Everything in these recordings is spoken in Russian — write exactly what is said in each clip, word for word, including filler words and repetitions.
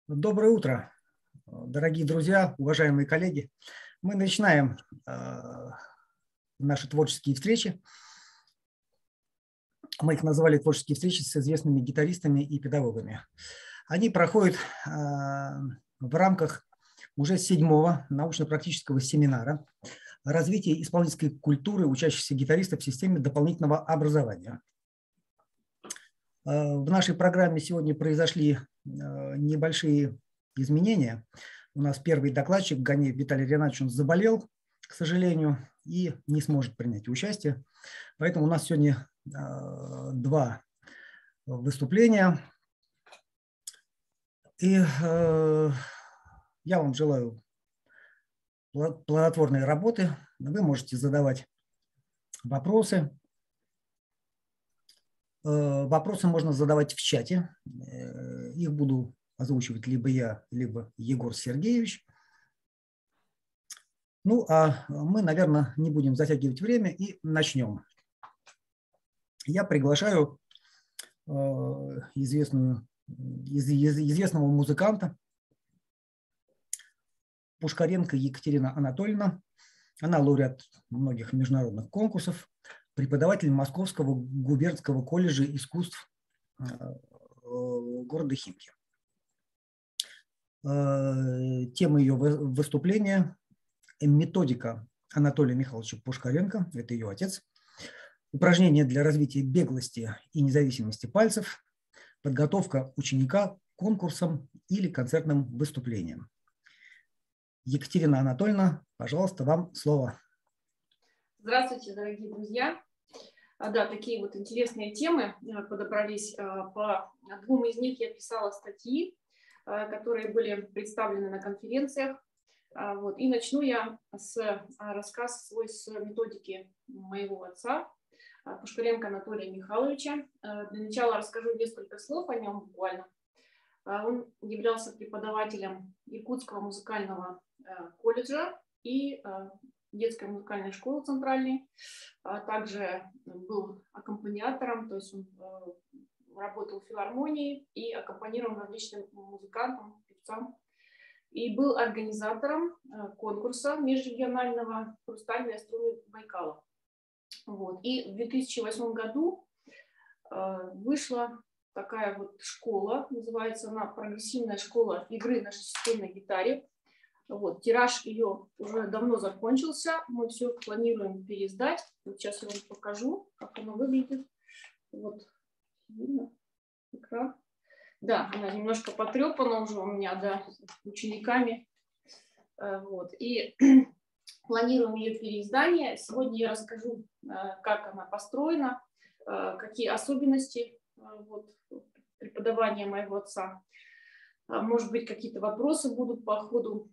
Доброе утро, дорогие друзья, уважаемые коллеги. Мы начинаем э, наши творческие встречи. Мы их назвали творческие встречи с известными гитаристами и педагогами. Они проходят э, в рамках уже седьмого научно-практического семинара «Развитие исполнительской культуры учащихся гитаристов в системе дополнительного образования». Э, в нашей программе сегодня произошли небольшие изменения. У нас первый докладчик Ганеев Виталий Ринатович, он заболел, к сожалению, и не сможет принять участие. Поэтому у нас сегодня э, два выступления. И э, я вам желаю плодотворной работы. Вы можете задавать вопросы. Вопросы можно задавать в чате. Их буду озвучивать либо я, либо Егор Сергеевич. Ну, а мы, наверное, не будем затягивать время и начнем. Я приглашаю известную, известного музыканта Пушкаренко Екатерина Анатольевна. Она лауреат многих международных конкурсов, преподаватель Московского губернского колледжа искусств города Химки. Тема ее выступления – методика Анатолия Михайловича Пушкаренко, это ее отец, упражнения для развития беглости и независимости пальцев, подготовка ученика к конкурсам или концертным выступлениям. Екатерина Анатольевна, пожалуйста, вам слово. Здравствуйте, дорогие друзья. Да, такие вот интересные темы подобрались. По двум из них я писала статьи, которые были представлены на конференциях. Вот. И начну я с рассказа свой с методики моего отца, Пушкаренко Анатолия Михайловича. Для начала расскажу несколько слов о нем буквально. Он являлся преподавателем Иркутского музыкального колледжа и детской музыкальной школы центральной. Также был аккомпаниатором, то есть он работал в филармонии и аккомпанировал различным музыкантам, певцам. И был организатором конкурса межрегионального «Хрустальные струны Байкала». Вот. И в две тысячи восьмом году вышла такая вот школа, называется она «Прогрессивная школа игры на шестиструнной гитаре». Вот, тираж ее уже давно закончился, мы все планируем переиздать. Вот сейчас я вам покажу, как она выглядит. Вот, видно экран. Да, она немножко потрепана уже у меня, да, учениками. Вот, и планируем ее переиздание. Сегодня я расскажу, как она построена, какие особенности вот, преподавания моего отца. Может быть, какие-то вопросы будут по ходу.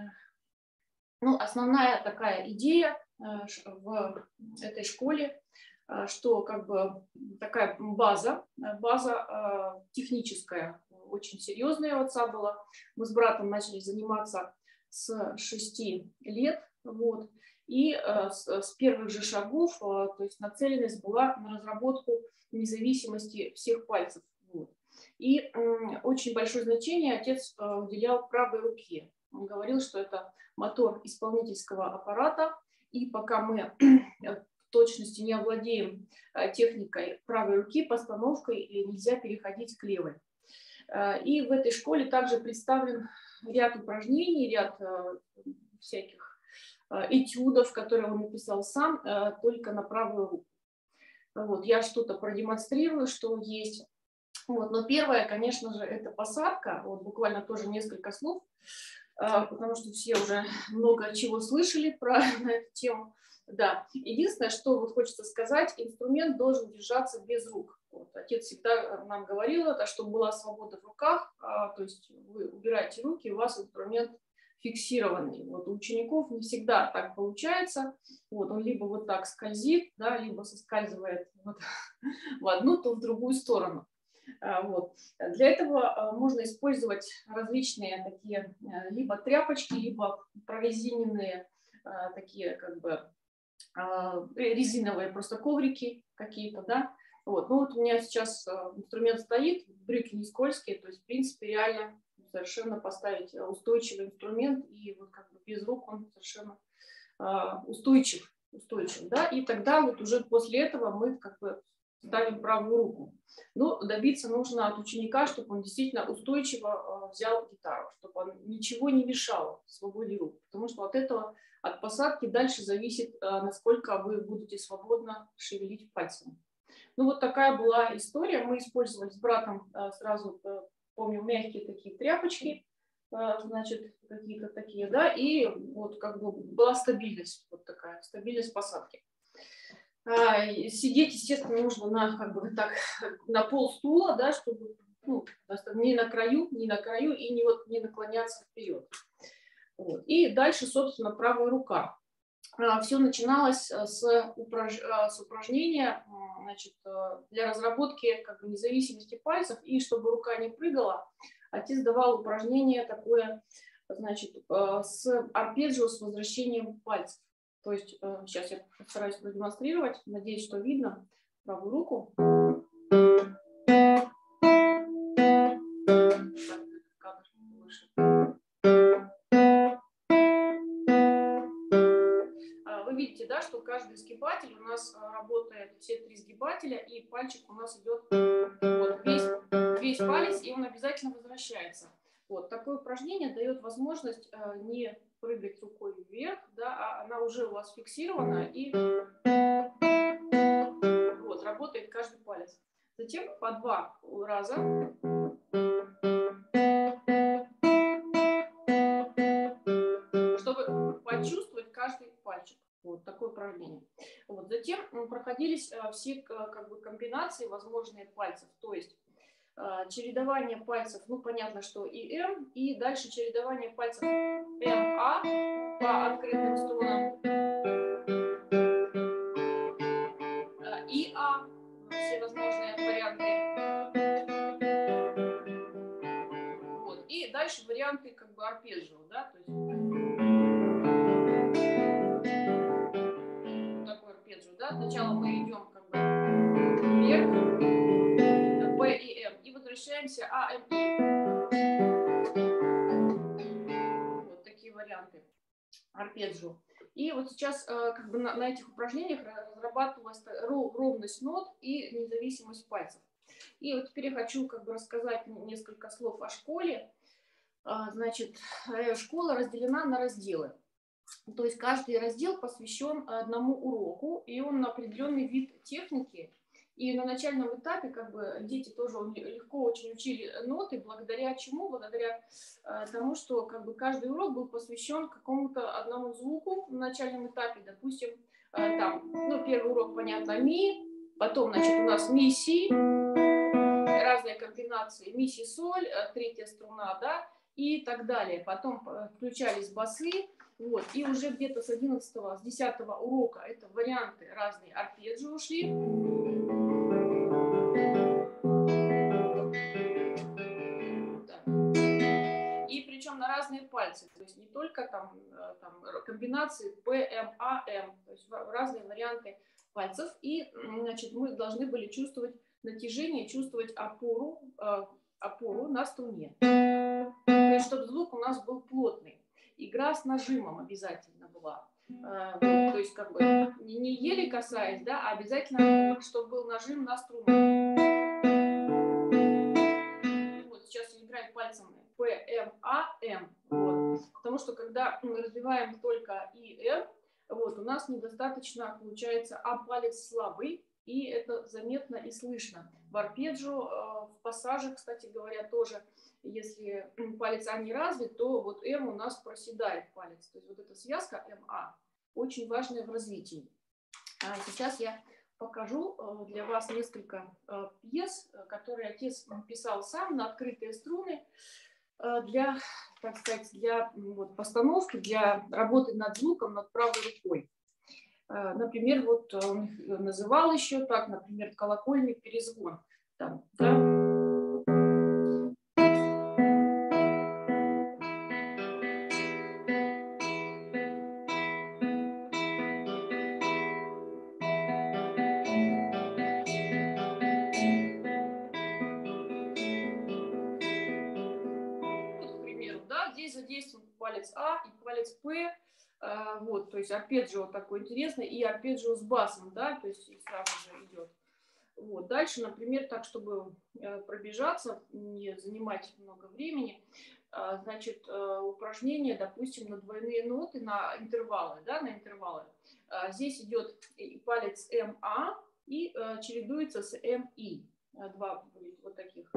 Ну, основная такая идея в этой школе, что как бы такая база, база техническая, очень серьезная у отца была. Мы с братом начали заниматься с шести лет. Вот, и с первых же шагов, то есть нацеленность была на разработку независимости всех пальцев. Вот. И э, очень большое значение отец э, уделял правой руке. Он говорил, что это мотор исполнительского аппарата, и пока мы в точности не овладеем э, техникой правой руки, постановкой, нельзя переходить к левой. Э, и в этой школе также представлен ряд упражнений, ряд э, всяких э, этюдов, которые он написал сам, э, только на правую руку. Вот, я что-то продемонстрирую, что есть. Вот, но первое, конечно же, это посадка. Вот, буквально тоже несколько слов, потому что все уже много чего слышали про на эту тему. Да. Единственное, что вот хочется сказать, инструмент должен держаться без рук. Вот, отец всегда нам говорил это, чтобы была свобода в руках, то есть вы убираете руки, у вас инструмент фиксированный. Вот у учеников не всегда так получается. Вот, он либо вот так скользит, да, либо соскальзывает вот в одну, то в другую сторону. Вот. Для этого можно использовать различные такие либо тряпочки, либо прорезиненные такие как бы резиновые просто коврики какие-то, да. Вот. Ну вот у меня сейчас инструмент стоит, брюки не скользкие, то есть в принципе реально совершенно поставить устойчивый инструмент, и вот как бы без рук он совершенно устойчив, устойчив, да, и тогда вот уже после этого мы как бы ставим правую руку. Но добиться нужно от ученика, чтобы он действительно устойчиво взял гитару, чтобы он ничего не мешало свободе рук, потому что от этого, от посадки дальше зависит, насколько вы будете свободно шевелить пальцами. Ну вот такая была история. Мы использовали с братом сразу, помню, мягкие такие тряпочки, значит, какие-то такие, да, и вот как бы была стабильность, вот такая, стабильность посадки. Сидеть, естественно, нужно на, как бы так, на пол стула, да, чтобы, ну, не на краю, не на краю и не, вот, не наклоняться вперед. Вот. И дальше, собственно, правая рука. Все начиналось с, упраж... с упражнения, значит, для разработки как бы независимости пальцев, и чтобы рука не прыгала, отец давал упражнение такое, значит, с арпеджио, с возвращением пальцев. То есть сейчас я постараюсь продемонстрировать, надеюсь, что видно правую руку. Вы видите, да, что каждый сгибатель у нас работает, все три сгибателя, и пальчик у нас идет вот, весь, весь палец, и он обязательно возвращается. Вот такое упражнение дает возможность не прыгать рукой вверх, да, а она уже у вас фиксирована, и вот, работает каждый палец. Затем по два раза чтобы почувствовать каждый пальчик. Вот такое упражнение. Вот. Затем проходились все как бы комбинации возможные пальцев, то есть чередование пальцев, ну понятно, что и М, и дальше чередование пальцев М, А по открытым струнам, и А, все возможные варианты. Вот. И дальше варианты как бы арпеджио, да, то есть такой арпеджио, да. Сначала мы идем как бы вверх, П и М, и возвращаемся А, М, И. Вот такие варианты арпеджио. И вот сейчас как бы на, на этих упражнениях разрабатывалась ровность нот и независимость пальцев. И вот теперь я хочу как бы рассказать несколько слов о школе. Значит, школа разделена на разделы. То есть каждый раздел посвящен одному уроку, и он на определенный вид техники. И на начальном этапе как бы дети тоже легко очень учили ноты, благодаря чему? Благодаря э, тому, что как бы каждый урок был посвящен какому-то одному звуку на начальном этапе. Допустим, э, там, ну, первый урок, понятно, ми, потом, значит, у нас ми, си, разные комбинации, ми, си, соль, э, третья струна, да, и так далее. Потом включались басы. Вот, и уже где-то с одиннадцатого, с десятого урока это варианты разные арпеджио ушли. И причем на разные пальцы, то есть не только там, там комбинации П, М, А, М, то есть разные варианты пальцев. И, значит, мы должны были чувствовать натяжение, чувствовать опору, опору на струне. То есть, чтобы звук у нас был плотный. Игра с нажимом обязательно была. Вот, то есть, как бы, не еле касаясь, да, а обязательно, чтобы был нажим на струну. Вот сейчас я играю пальцами П, М, А, М. Вот. Потому что, когда мы развиваем только И, М, вот, у нас недостаточно, получается, А палец слабый, и это заметно и слышно. В арпеджио, в пассаже, кстати говоря, тоже, если палец А не развит, то вот М у нас проседает палец. То есть вот эта связка М-А очень важная в развитии. А сейчас я покажу для вас несколько пьес, которые отец писал сам на открытые струны для, так сказать, для вот, постановки, для работы над звуком, над правой рукой. Например, вот он их называл еще так, например, колокольный перезвон. Там, да? здесь задействован палец А и палец П. Вот, то есть арпеджио такой интересный, и арпеджио с басом, да, то есть сразу же идет. Вот. Дальше, например, так, чтобы пробежаться, не занимать много времени, значит, упражнение, допустим, на двойные ноты, на интервалы, да, на интервалы. Здесь идет палец эм а и чередуется с эм и. Два будет вот таких.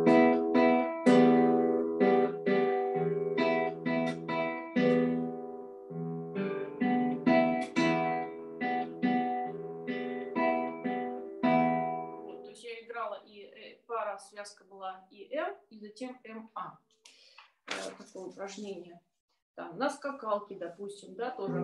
И пара, связка была и М, и затем эм а. Такое упражнение. Там, на скакалке, допустим, да, тоже.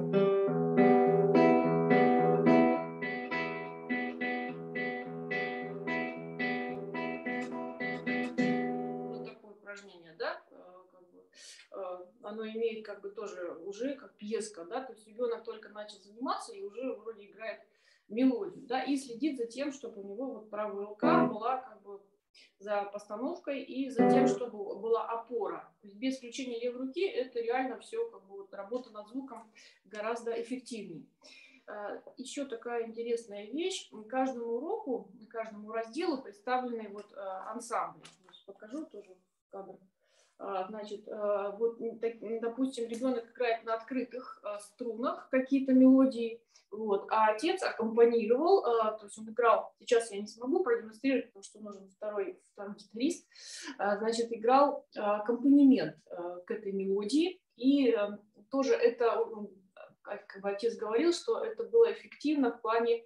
Вот такое упражнение, да, как бы, оно имеет как бы тоже уже как пьеска, да, то есть ребенок только начал заниматься и уже вроде играет мелодию, да, и следит за тем, чтобы у него вот правая рука была как бы за постановкой и за тем, чтобы была опора. То есть без включения левой руки это реально все как бы вот работа над звуком гораздо эффективнее. Еще такая интересная вещь: каждому уроку, каждому разделу представлены вот ансамбли. Покажу тоже кадр. Значит, вот, допустим, ребенок играет на открытых струнах какие-то мелодии, вот, а отец аккомпанировал, то есть он играл, сейчас я не смогу продемонстрировать, потому что нужен второй, второй гитарист, значит, играл аккомпанемент к этой мелодии, и тоже это, как бы отец говорил, что это было эффективно в плане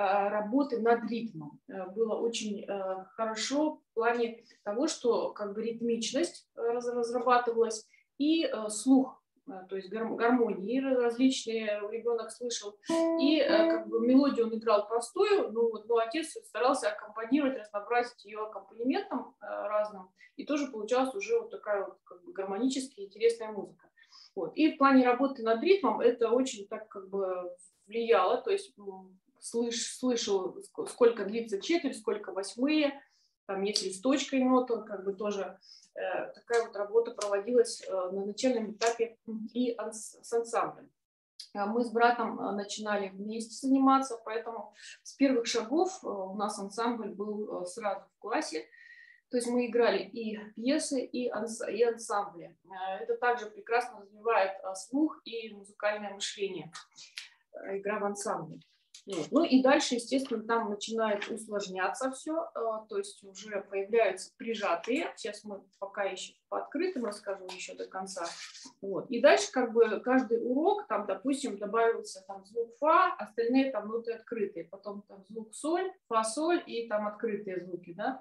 работы над ритмом, было очень хорошо в плане того, что как бы ритмичность разрабатывалась и слух, то есть гармонии различные ребенок слышал, и как бы мелодию он играл простую, но, вот, но отец старался аккомпанировать, разнообразить ее аккомпанементом разным, и тоже получалась уже вот такая вот как бы гармонически интересная музыка. Вот. И в плане работы над ритмом это очень так как бы влияло, то есть ну, слыш, слышал, сколько длится четверть, сколько восьмые, там если с точкой нота, как бы тоже э, такая вот работа проводилась э, на начальном этапе и анс, с ансамблем. Мы с братом начинали вместе заниматься, поэтому с первых шагов у нас ансамбль был сразу в классе. То есть мы играли и пьесы, и, анс, и ансамбли. Это также прекрасно развивает слух и музыкальное мышление, игра в ансамбле. Вот. Ну и дальше, естественно, там начинает усложняться все, то есть уже появляются прижатые. Сейчас мы пока еще по открытым расскажу еще до конца. Вот. И дальше как бы каждый урок, там, допустим, добавился там звук фа, остальные там ноты открытые, потом там звук соль, фа, соль и там открытые звуки. Да?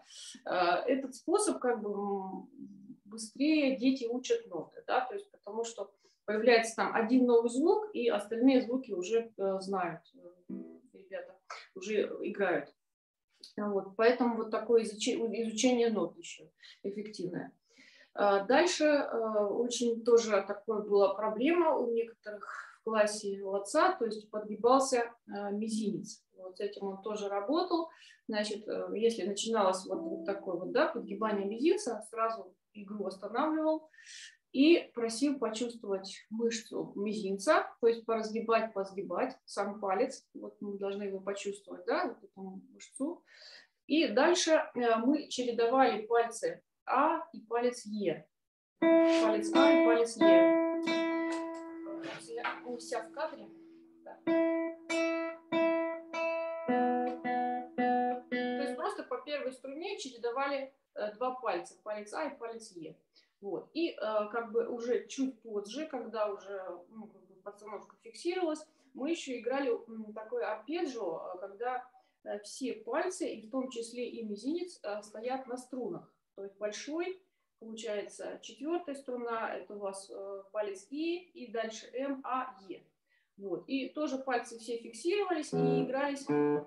Этот способ как бы быстрее дети учат ноты, да? То есть потому что появляется там один новый звук, и остальные звуки уже знают. Ребята уже играют. Вот, поэтому вот такое изучение, изучение нот еще эффективное. Дальше очень тоже такое была проблема у некоторых в классе у отца, то есть подгибался мизинец. Вот с этим он тоже работал. Значит, если начиналось вот, вот такое вот, да, подгибание мизинца, сразу игру останавливал и просил почувствовать мышцу мизинца, то есть поразгибать, позгибать сам палец. Вот мы должны его почувствовать, да, вот эту мышцу. И дальше мы чередовали пальцы А и палец Е. Палец А и палец Е. Я не вся в кадре. Да. То есть просто по первой струне чередовали два пальца, палец А и палец Е. Вот. И э, как бы уже чуть позже, когда уже ну, как бы постановка фиксировалась, мы еще играли м, такой арпеджио, когда э, все пальцы, и в том числе и мизинец, э, стоят на струнах. То есть большой, получается, четвертая струна, это у вас э, палец И, и дальше М, А, Е. Вот. И тоже пальцы все фиксировались и игрались,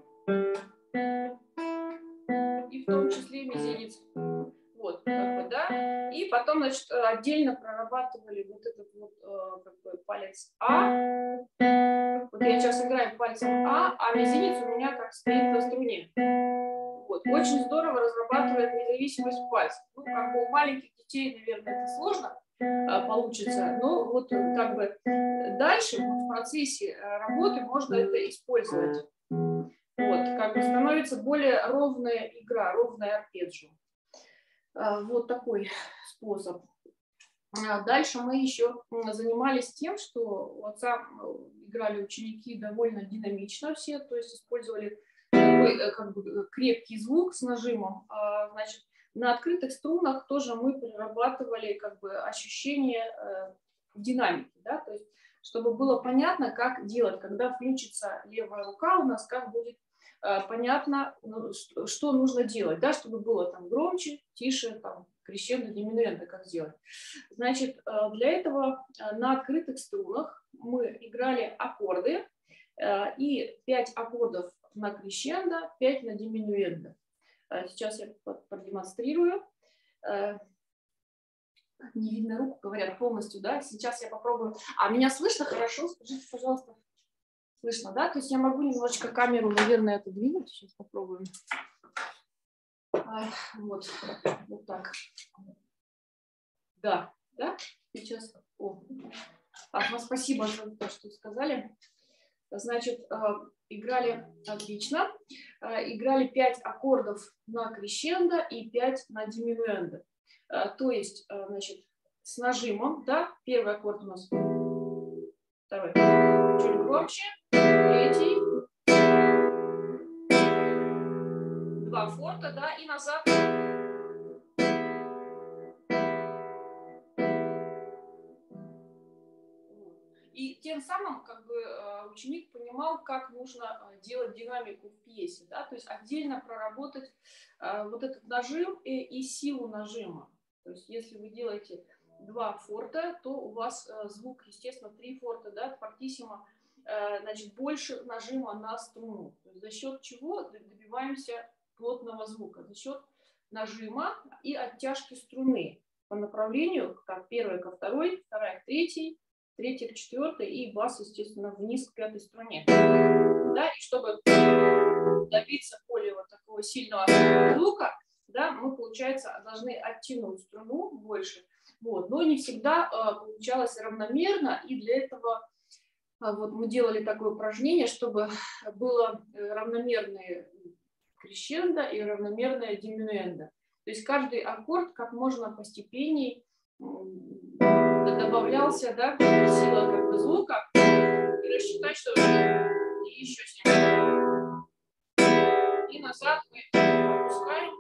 и в том числе мизинец. Вот, как бы, да, и потом, значит, отдельно прорабатывали вот этот вот как бы, палец А. Вот я сейчас играю пальцем А, а мизинец у меня как стоит на струне. Вот, очень здорово разрабатывать разрабатывает независимость пальцев. Ну, как бы у маленьких детей, наверное, это сложно получится, но вот как бы дальше в процессе работы можно это использовать. Вот, как бы становится более ровная игра, ровная арпеджио. Вот такой способ. Дальше мы еще занимались тем, что у отца играли ученики довольно динамично все, то есть использовали такой как бы крепкий звук с нажимом. Значит, на открытых струнах тоже мы прорабатывали как бы ощущение динамики, да, то есть чтобы было понятно, как делать, когда включится левая рука у нас, как будет понятно, что нужно делать, да, чтобы было там громче, тише, там, крещендо, диминуэндо, как сделать. Значит, для этого на открытых струнах мы играли аккорды, и пять аккордов на крещендо, пять на диминуэндо. Сейчас я продемонстрирую. Не видно руку, говорят, полностью, да, сейчас я попробую. А меня слышно хорошо? Скажите, пожалуйста. Слышно, да? То есть я могу немножечко камеру, наверное, отодвинуть. Сейчас попробуем. Вот, вот так. Да, да? Сейчас. О. Так, ну, спасибо за то, что сказали. Значит, играли отлично. Играли пять аккордов на крещендо и пять на диминуэндо. То есть, значит, с нажимом, да, первый аккорд у нас, второй, чуть громче, третий, два форта, да, и назад. И тем самым как бы ученик понимал, как нужно делать динамику в пьесе, да, то есть отдельно проработать вот этот нажим и, и силу нажима. То есть если вы делаете два форта, то у вас звук, естественно, три форта, да, фортиссимо, значит, больше нажима на струну. То есть за счет чего добиваемся плотного звука? За счет нажима и оттяжки струны по направлению, как первая ко второй, вторая к третьей, третья к четвертой и бас, естественно, вниз к пятой струне. Да, и чтобы добиться более вот такого сильного звука, да, мы, получается, должны оттянуть струну больше. Вот. Но не всегда э, получалось равномерно, и для этого э, вот, мы делали такое упражнение, чтобы было равномерное крещендо и равномерное диминуэндо. То есть каждый аккорд как можно постепеннее добавлялся, да, сила как бы звука, и рассчитать, что и еще сильнее. И назад мы опускаем.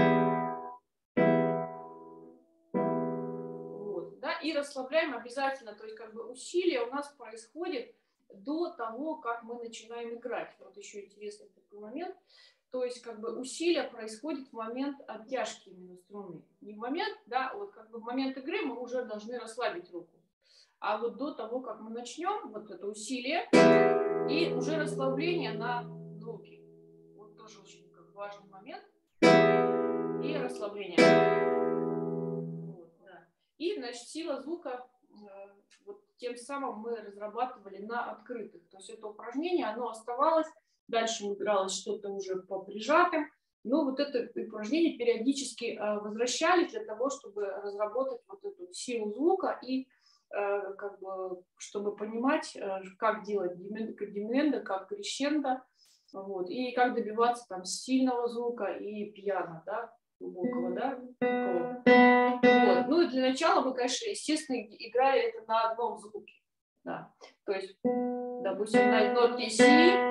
Вот, да, и расслабляем обязательно, то есть как бы усилие у нас происходит до того, как мы начинаем играть. Вот еще интересный такой момент. То есть как бы усилие происходит в момент оттяжки именно струны. Не в момент, да, вот как бы в момент игры мы уже должны расслабить руку. А вот до того, как мы начнем, вот это усилие и уже расслабление на звуки. Вот тоже очень как, важный момент. И расслабление. Вот, да. И, значит, сила звука, вот тем самым мы разрабатывали на открытых. То есть это упражнение, оно оставалось. Дальше игралось что-то уже по прижатым. Но вот это упражнение периодически возвращали для того, чтобы разработать вот эту силу звука и как бы, чтобы понимать, как делать диминуэндо, как крещендо, вот, и как добиваться там сильного звука и пьяно, да, глубокого, да, вот. Ну и для начала мы, конечно, естественно, играли это на одном звуке, да, то есть, допустим, на нотке си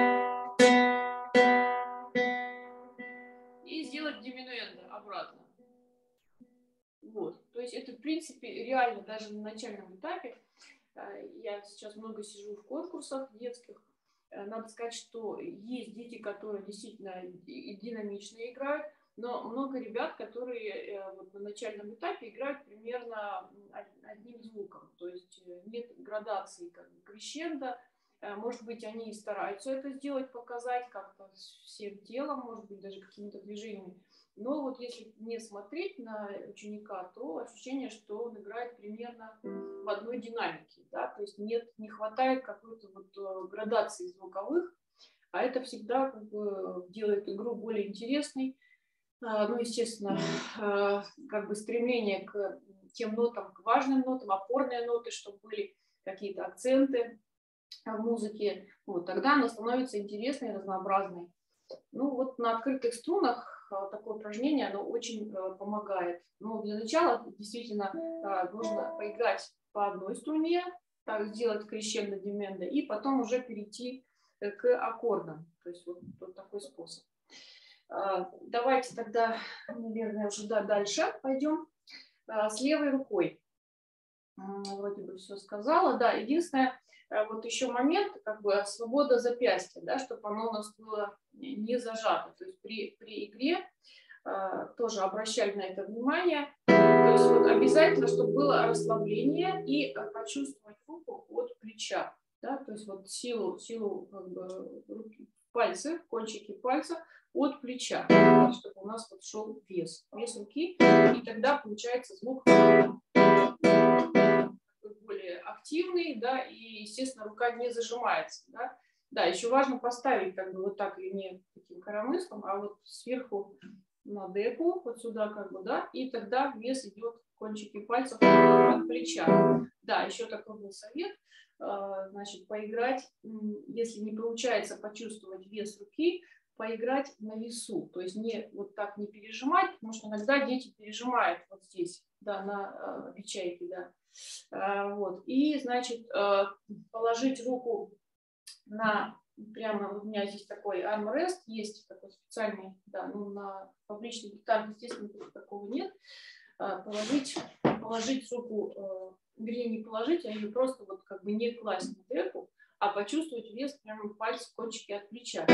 и сделать диминуэндо обратно. Вот. То есть это, в принципе, реально даже на начальном этапе. Я сейчас много сижу в конкурсах детских. Надо сказать, что есть дети, которые действительно динамично играют, но много ребят, которые вот на начальном этапе играют примерно одним звуком. То есть нет градации как бы крещендо. Может быть, они и стараются это сделать, показать как-то всем телом, может быть, даже какими-то движениями. Но вот если не смотреть на ученика, то ощущение, что он играет примерно в одной динамике, да? То есть нет, не хватает какой-то вот градации звуковых, а это всегда как бы делает игру более интересной, ну, естественно, как бы стремление к тем нотам, к важным нотам, опорные ноты, чтобы были какие-то акценты в музыке. Вот, тогда она становится интересной и разнообразной. Ну, вот на открытых струнах такое упражнение, оно очень помогает. Но для начала действительно нужно поиграть по одной струне, так сделать крещендо, демендо, и потом уже перейти к аккордам. То есть вот, вот такой способ. Давайте тогда, наверное, уже дальше пойдем. С левой рукой. Вроде бы все сказала. Да, единственное, вот еще момент, как бы свобода запястья, да, чтобы оно у нас было не зажато. То есть при, при игре тоже обращали на это внимание. То есть вот обязательно, чтобы было расслабление и почувствовать руку от плеча. Да, то есть вот силу, силу как бы, руки, пальцы, кончики пальца от плеча, чтобы у нас вот шел вес, вес руки, и тогда получается звук более активный, да, и, естественно, рука не зажимается, да. Да, еще важно поставить как бы вот так и не таким коромыслом, а вот сверху на деку, вот сюда как бы, да, и тогда вес идет кончики пальцев от плеча. Да, еще такой был совет, значит, поиграть, если не получается почувствовать вес руки, поиграть на весу, то есть не вот так не пережимать, потому что иногда дети пережимают вот здесь, да, на э, ячейке, да, э, вот, и, значит, э, положить руку на, прямо у меня здесь такой армрест есть, такой специальный, да, ну, на публичных гитарах, естественно, такого нет, э, положить, положить руку, э, вернее, не положить, а ее просто вот как бы не класть на деку, а почувствовать вес прямо пальцев, кончики от плеча.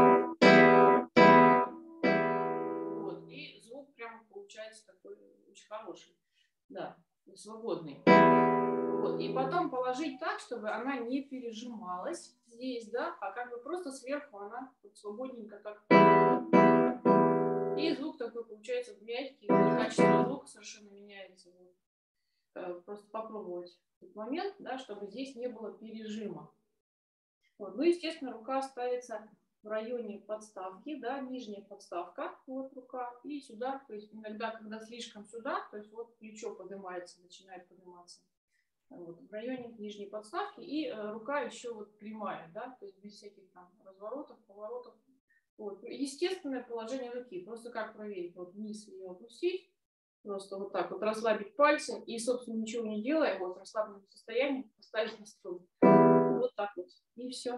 Вот. И звук прямо получается такой очень хороший. Да, свободный. Вот. И потом положить так, чтобы она не пережималась здесь, да, а как бы просто сверху она вот свободненько так. И звук такой получается мягкий, качество звука совершенно меняется. Вот. Просто попробовать этот момент, да, чтобы здесь не было пережима. Вот. Ну, естественно, рука ставится в районе подставки, да, нижняя подставка, вот рука, и сюда, то есть иногда, когда слишком сюда, то есть вот плечо поднимается, начинает подниматься, вот, в районе нижней подставки, и э, рука еще вот прямая, да, то есть без всяких там разворотов, поворотов. Вот. Естественное положение руки, просто как проверить, вот вниз ее опустить, просто вот так вот расслабить пальцы и, собственно, ничего не делая, вот в расслабленном состоянии поставить на струн. Вот так вот. И все.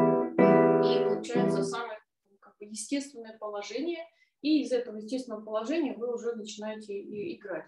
И получается самое как бы, естественное положение. И из этого естественного положения вы уже начинаете играть.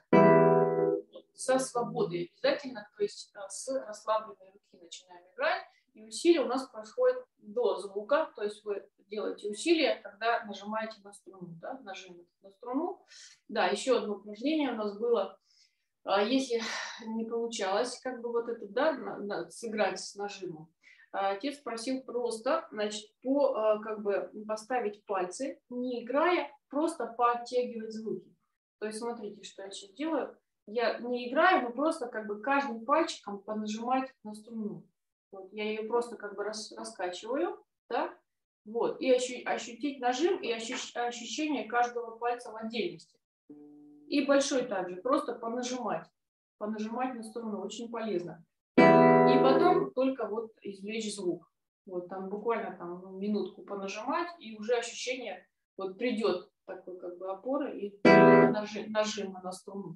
Со свободой обязательно, то есть с расслабленной руки начинаем играть. И усилие у нас происходит до звука. То есть вы делаете усилие, когда нажимаете на струну. Да? Нажим на струну. Да, еще одно упражнение у нас было. Если не получалось, как бы вот это, да, на, на, сыграть с нажимом, отец просил просто, значит, по, как бы поставить пальцы, не играя, просто подтягивать звуки. То есть смотрите, что я сейчас делаю. Я не играю, но просто как бы каждым пальчиком понажимать на струну. Вот, я ее просто как бы рас, раскачиваю, да, вот, и ощу, ощутить нажим и ощущ, ощущение каждого пальца в отдельности. И большой также, просто понажимать, понажимать на струну, очень полезно. И потом только вот извлечь звук. Вот там буквально там, ну, минутку понажимать, и уже ощущение вот придет такой как бы опоры и нажим, нажима на струну.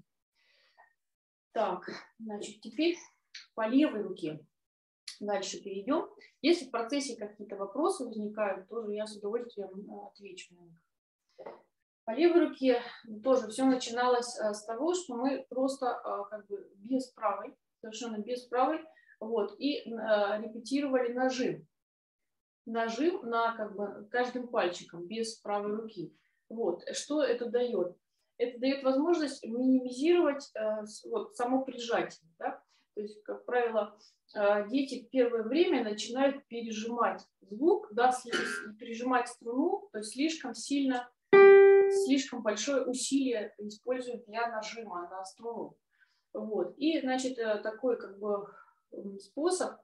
Так, значит, теперь по левой руке дальше перейдем. Если в процессе какие-то вопросы возникают, тоже я с удовольствием отвечу на них. По левой руке тоже все начиналось с того, что мы просто как бы без правой, совершенно без правой, вот, и э, репетировали нажим. Нажим на как бы каждым пальчиком, без правой руки. Вот. Что это дает? Это дает возможность минимизировать э, вот, само прижатие. Да? То есть, как правило, э, дети в первое время начинают пережимать звук, да, прижимать струну, то есть слишком сильно, слишком большое усилие используют для нажима на струну. Вот. И, значит, такой как бы способ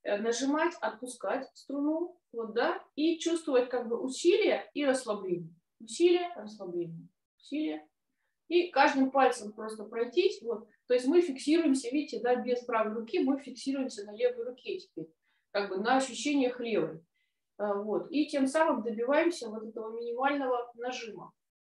нажимать, отпускать струну, вот, да, и чувствовать как бы усилие и расслабление. усилие, расслабление, усилие. И каждым пальцем просто пройтись. Вот. То есть мы фиксируемся, видите, да, без правой руки мы фиксируемся на левой руке теперь, как бы на ощущениях левой. Вот. И тем самым добиваемся вот этого минимального нажима.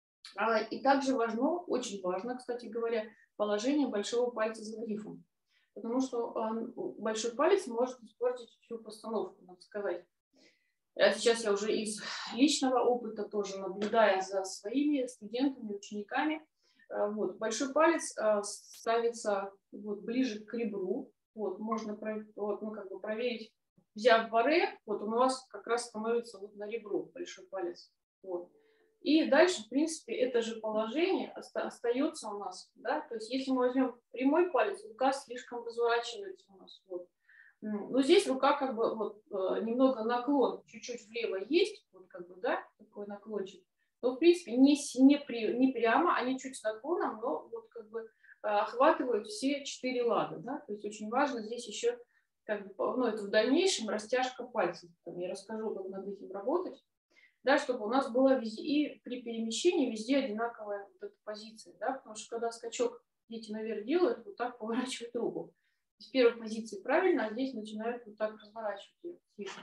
И также важно, очень важно, кстати говоря, положение большого пальца за грифом. Потому что большой палец может испортить всю постановку, надо сказать. Сейчас я уже из личного опыта тоже, наблюдая за своими студентами, учениками, вот, большой палец ставится вот, ближе к ребру. Вот, можно вот, ну, как бы проверить, взяв баре, вот он у вас как раз становится вот на ребро большой палец. Вот. И дальше, в принципе, это же положение остается у нас. Да? То есть если мы возьмем прямой палец, рука слишком разворачивается у нас. Вот. Но здесь рука как бы вот, немного наклон, чуть-чуть влево есть, вот как бы, да, такой наклончик. Но, в принципе, не, не, при, не прямо, они чуть с наклоном, но вот как бы охватывают все четыре лада. Да? То есть очень важно здесь еще, как бы, ну, это в дальнейшем растяжка пальцев. Там я расскажу, как над этим работать. Да, чтобы у нас была везде, и при перемещении везде одинаковая вот эта позиция. Да? Потому что когда скачок дети наверх делают, вот так поворачивают руку. С первой позиции правильно, а здесь начинают вот так разворачивать ее.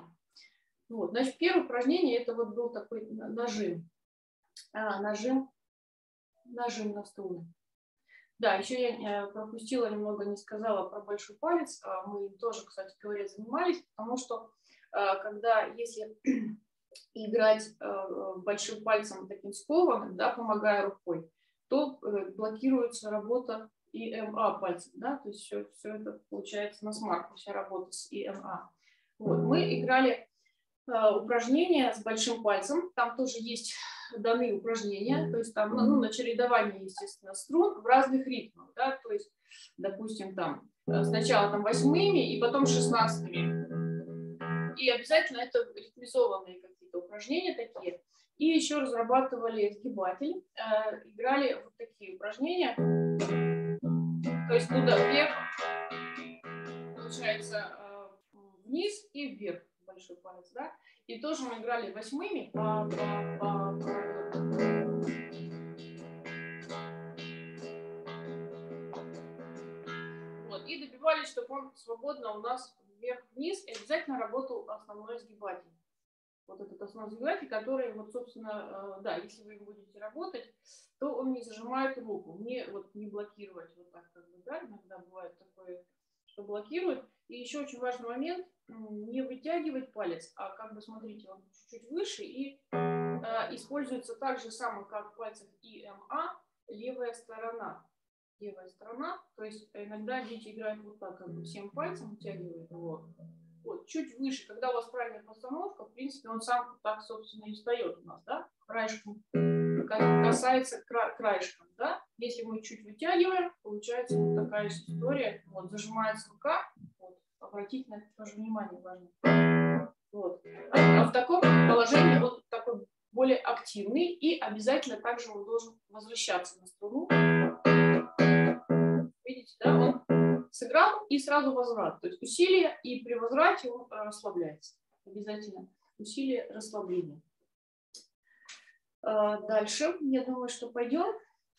Вот. Значит, первое упражнение это вот был такой нажим. А, нажим, нажим на струны. Да, еще я пропустила немного, не сказала про большой палец. Мы им тоже, кстати говоря, занимались, потому что когда, если играть большим пальцем таким скованным, да, помогая рукой, то блокируется работа и эм а пальцем, да, то есть все, все это получается на смарку, вся работа с и эм а. Вот, мы играли упражнения с большим пальцем, там тоже есть данные упражнения, то есть там ну, на чередование, естественно, струн в разных ритмах, да, то есть, допустим, там сначала там восьмыми и потом шестнадцатыми, и обязательно это ритмизованные какие-то упражнения такие, и еще разрабатывали сгибатель, э, играли вот такие упражнения, то есть туда вверх, получается, э, вниз и вверх. Большой палец, да, и тоже мы играли восьмыми, па, па, па, па. Вот, и добивались, чтобы он свободно у нас вверх-вниз, и обязательно работал основной сгибатель. Вот этот основной сгибатель, который, вот, собственно, да, если вы им будете работать, то он не зажимает руку, не, вот, не блокировать вот так, как бы, да, иногда бывает такое, что блокирует. И еще очень важный момент, не вытягивать палец, а как бы, смотрите, он чуть-чуть выше и э, используется так же самое, как в пальцах и эм а, левая сторона. Левая сторона, то есть иногда дети играют вот так, как бы всем пальцем вытягивают его. Вот, чуть выше, когда у вас правильная постановка, в принципе, он сам так, собственно, и встает у нас, да, краешком, касается кра краешком, да. Если мы чуть вытягиваем, получается вот такая же история, вот, зажимается рука, вот, обратить на это тоже внимание важно. Вот. А в таком положении он такой более активный, и обязательно также он должен возвращаться на струну. Видите, да, он сыграл и сразу возврат. То есть усилие, и при возврате он расслабляется. Обязательно усилие, расслабление. Дальше, я думаю, что пойдем.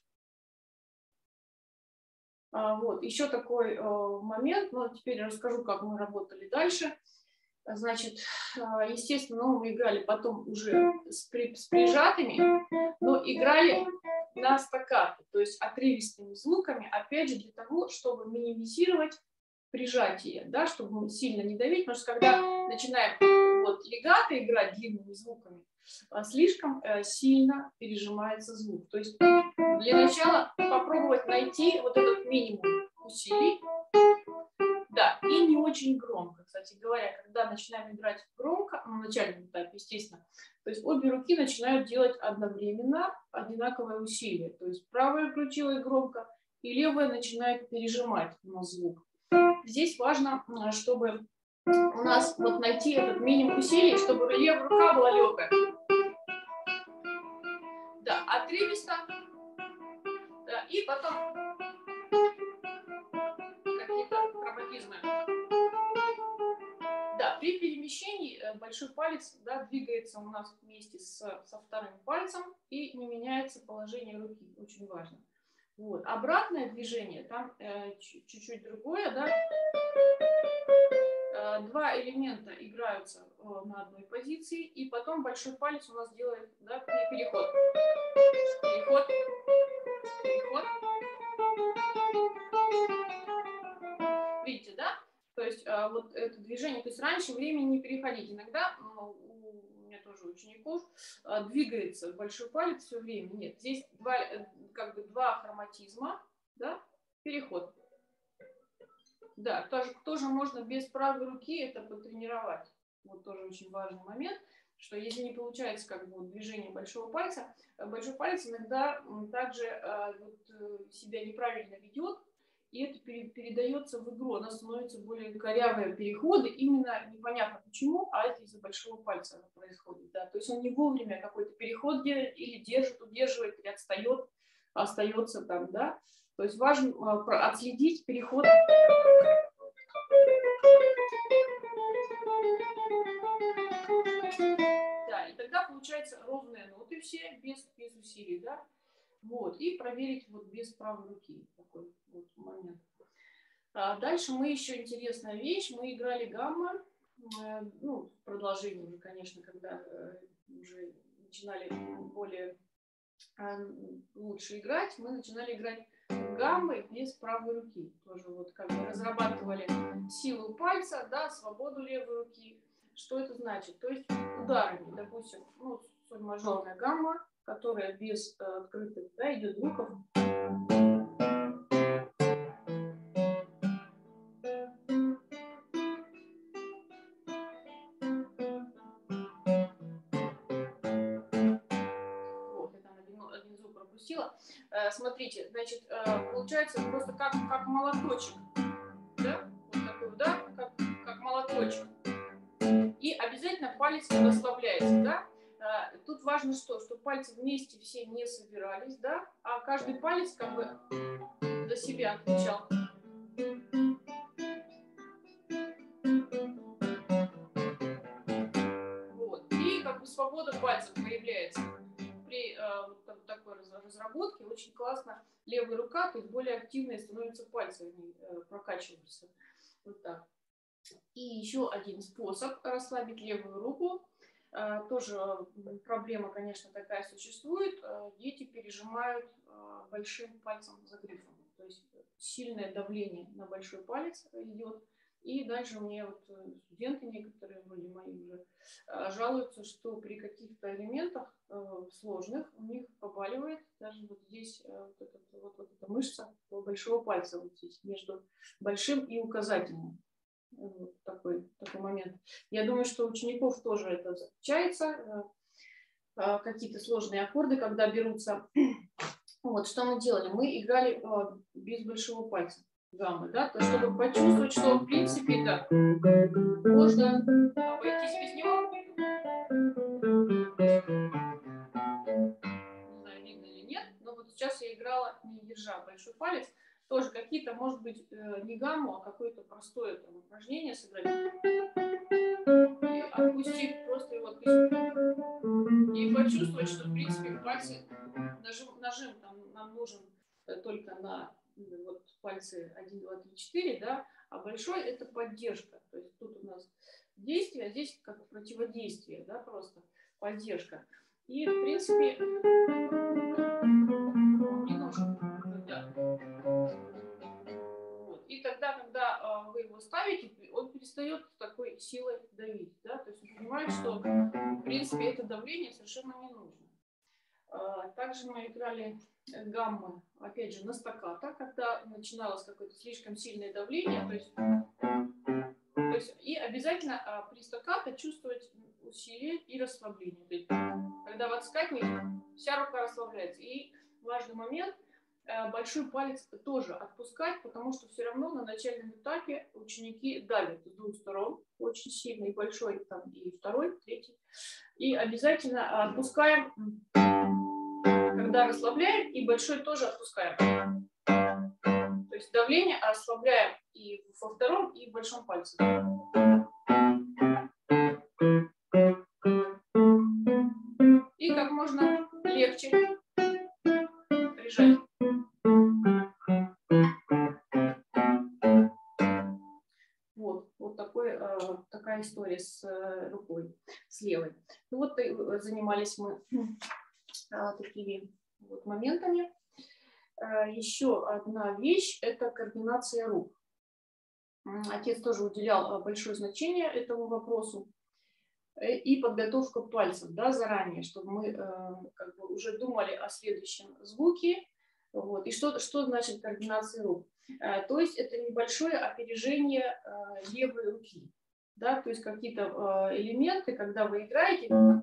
Вот, еще такой момент, но теперь расскажу, как мы работали дальше. Значит, естественно, ну, мы играли потом уже с, при, с прижатыми, но играли на стаккато, то есть отрывистыми звуками, опять же, для того, чтобы минимизировать прижатие, да, чтобы мы сильно не давить, потому что когда начинаем вот, легато играть длинными звуками, слишком э, сильно пережимается звук. То есть для начала попробовать найти вот этот минимум усилий. Да, и не очень громко, кстати говоря, когда начинаем играть громко, на начальном этапе, естественно, то есть обе руки начинают делать одновременно одинаковое усилие. То есть правая включила громко, и левая начинает пережимать на звук. Здесь важно, чтобы у нас вот найти этот минимум усилий, чтобы левая рука была легкая. Да, отрывисто. Да, и потом какие-то акробатизмы. Да, при перемещении большой палец, да, двигается у нас вместе с, со вторым пальцем. и не меняется положение руки. Очень важно. Вот. Обратное движение, там э, чуть-чуть другое, да. Э, два элемента играются э, на одной позиции, и потом большой палец у нас делает, да, переход. Переход. Переход. Видите, да? То есть э, вот это движение, то есть раньше времени не переходить. Иногда ну, у меня тоже учеников э, двигается большой палец все время. Нет, здесь два, э, как бы два хроматизма, да, переход. Да, тоже, тоже можно без правой руки это потренировать. Вот тоже очень важный момент, что если не получается как бы движение большого пальца, большой палец иногда также э, вот, себя неправильно ведет, и это передается в игру, она становится более корявые переходы, именно непонятно почему, а это из-за большого пальца происходит. Да? То есть он не вовремя какой-то переход делает, или держит, удерживает, или отстает, остается там, да. То есть важно отследить переход. Да, и тогда получается ровные ноты все, без, без усилий, да. Вот, и проверить вот без правой руки такой вот момент. А дальше мы еще интересная вещь, мы играли гамма, э, ну, в продолжении уже, конечно, когда э, уже начинали более э, лучше играть, мы начинали играть гаммы без правой руки. Тоже вот как бы разрабатывали силу пальца, да, свободу левой руки. Что это значит? То есть ударами, допустим, ну, соль-мажорная гамма, которая без э, открытых, да, идет звуков. Вот, я там один, один звук пропустила. Э, смотрите, значит, э, получается просто как, как молоточек. Да? Вот такой, да? Как, как молоточек. И обязательно палец не расслабляется, да? Тут важно что, что пальцы вместе все не собирались, да? А каждый палец как бы за себя отвечал. Вот. И как бы свобода пальцев появляется. При э, вот такой разработке очень классно левая рука, то есть более активные становятся пальцы, они э, прокачиваются. Вот так. И еще один способ расслабить левую руку. Тоже проблема, конечно, такая существует. Дети пережимают большим пальцем за грифом. То есть сильное давление на большой палец идет. И дальше мне вот студенты некоторые, вроде мои уже, жалуются, что при каких-то элементах сложных у них побаливает даже вот здесь вот, этот, вот, вот эта мышца большого пальца вот здесь, между большим и указательным. Вот такой, такой момент. Я думаю, что у учеников тоже это встречается. Какие-то сложные аккорды, когда берутся. Вот, что мы делали? Мы играли без большого пальца гаммы, да, то, чтобы почувствовать, что в принципе да, можно обойтись без него. Не знаю, видно или нет, но вот сейчас я играла, не держа большой палец. Тоже какие-то, может быть, не гамму, а какое-то простое там упражнение сыграть. И отпустить, просто его отпустить. И почувствовать, что, в принципе, пальцы, нажим, нажим там нам нужен только на вот, пальцы один, два, три, четыре, да, а большой это поддержка. То есть тут у нас действие, а здесь как противодействие, да, просто поддержка. И, в принципе, не нужен. Да. Вот. И тогда, когда э, вы его ставите, он перестает такой силой давить. Да? То есть он понимает, что, в принципе, это давление совершенно не нужно. Э, также мы играли гаммы, опять же, на стаккато, когда начиналось какое-то слишком сильное давление. То есть, то есть, и обязательно э, при стаккато чувствовать усилие и расслабление. То есть, когда вы отскакиваете, вся рука расслабляется. И важный момент – большой палец тоже отпускать, потому что все равно на начальном этапе ученики давят с двух сторон очень сильно, и большой, там, и второй, третий. И обязательно отпускаем, когда расслабляем, и большой тоже отпускаем. То есть давление ослабляем и во втором, и в большом пальце. И как можно легче та история с рукой, с левой. Ну, вот занимались мы такими вот моментами. Еще одна вещь – это координация рук. Отец тоже уделял большое значение этому вопросу. И подготовка пальцев, да, заранее, чтобы мы как бы уже думали о следующем звуке. Вот. И что, что значит координация рук? То есть это небольшое опережение левой руки. Да? То есть какие-то элементы, когда вы играете,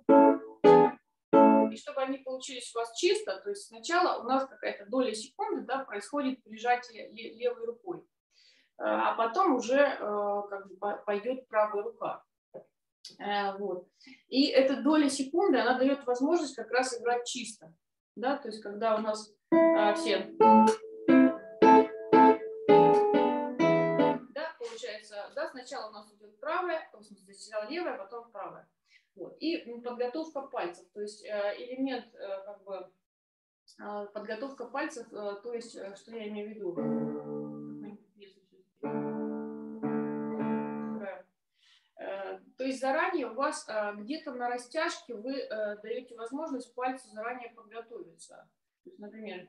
и чтобы они получились у вас чисто, то есть сначала у нас какая-то доля секунды, да, происходит прижатие левой рукой, а потом уже как бы пойдет правая рука. Вот. И эта доля секунды, она дает возможность как раз играть чисто. Да? То есть когда у нас а, все... Да, получается, да, сначала у нас идет правая, сначала левая, потом правая. Вот. И подготовка пальцев, то есть элемент, как бы, подготовка пальцев, то есть, что я имею в виду? То есть заранее у вас где-то на растяжке вы даете возможность пальцу заранее подготовиться. То есть, например,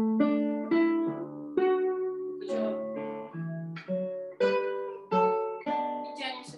и тянемся.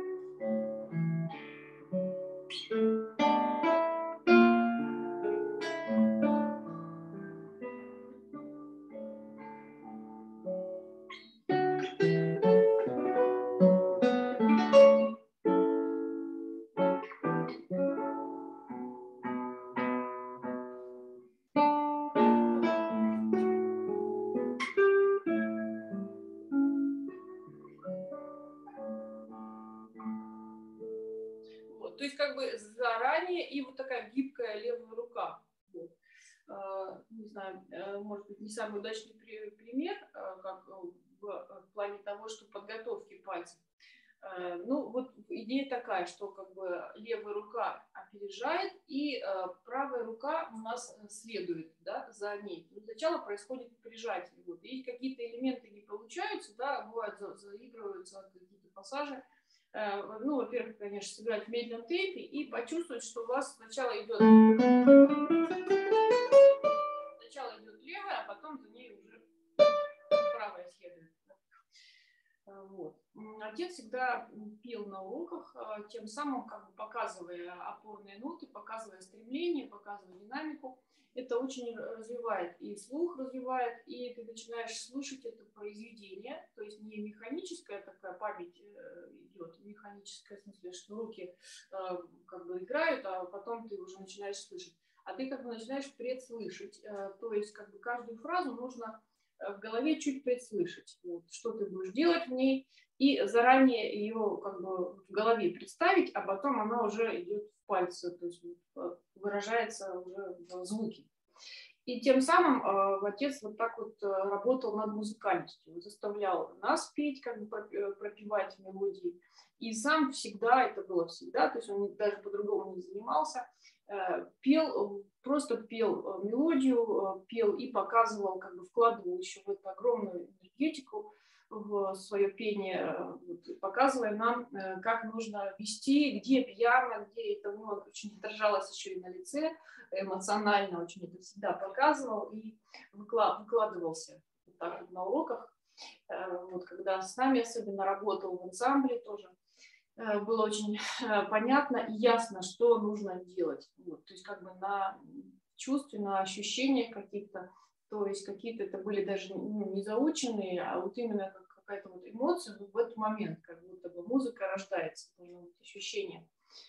То есть как бы заранее и вот такая гибкая левая рука. Вот. Не знаю, может быть, не самый удачный пример, как в плане того, что подготовки пальцев. Ну, вот идея такая, что как бы левая рука опережает, и правая рука у нас следует, да, за ней. Но сначала происходит прижатие. Вот. И какие-то элементы не получаются, да, бывают, заигрываются какие-то пассажи. Ну, во-первых, конечно, сыграть в медленном темпе и почувствовать, что у вас сначала идет сначала идет левая, а потом за ней уже правая следует. Вот. Отец всегда пел на уроках, тем самым как бы показывая опорные ноты, показывая стремление, показывая динамику. Это очень развивает и слух развивает, и ты начинаешь слышать это произведение, то есть не механическая такая память идет, механическая в смысле, что руки как бы играют, а потом ты уже начинаешь слышать. А ты как бы начинаешь предслышать, то есть как бы каждую фразу нужно в голове чуть предслышать, вот, что ты будешь делать в ней, и заранее ее как бы в голове представить, а потом она уже идет в пальцы, то есть выражается уже в звуке. И тем самым э, отец вот так вот э, работал над музыкальностью, заставлял нас петь, как бы пропевать мелодии, и сам всегда, это было всегда, то есть он даже по-другому не занимался, э, пел, просто пел мелодию, пел и показывал, как бы вкладывал еще в эту огромную энергетику в свое пение, показывая нам, как нужно вести, где пьяно, где это, ну, очень отражалось еще и на лице, эмоционально очень это всегда показывал и выкладывался вот так вот на уроках. Вот, когда с нами особенно работал в ансамбле тоже, было очень понятно и ясно, что нужно делать. Вот, то есть как бы на чувстве, на ощущениях каких-то, то есть какие-то это были даже, ну, не заученные, а вот именно как какая-то вот эмоция в этот момент, как будто бы музыка рождается, должно быть ощущение.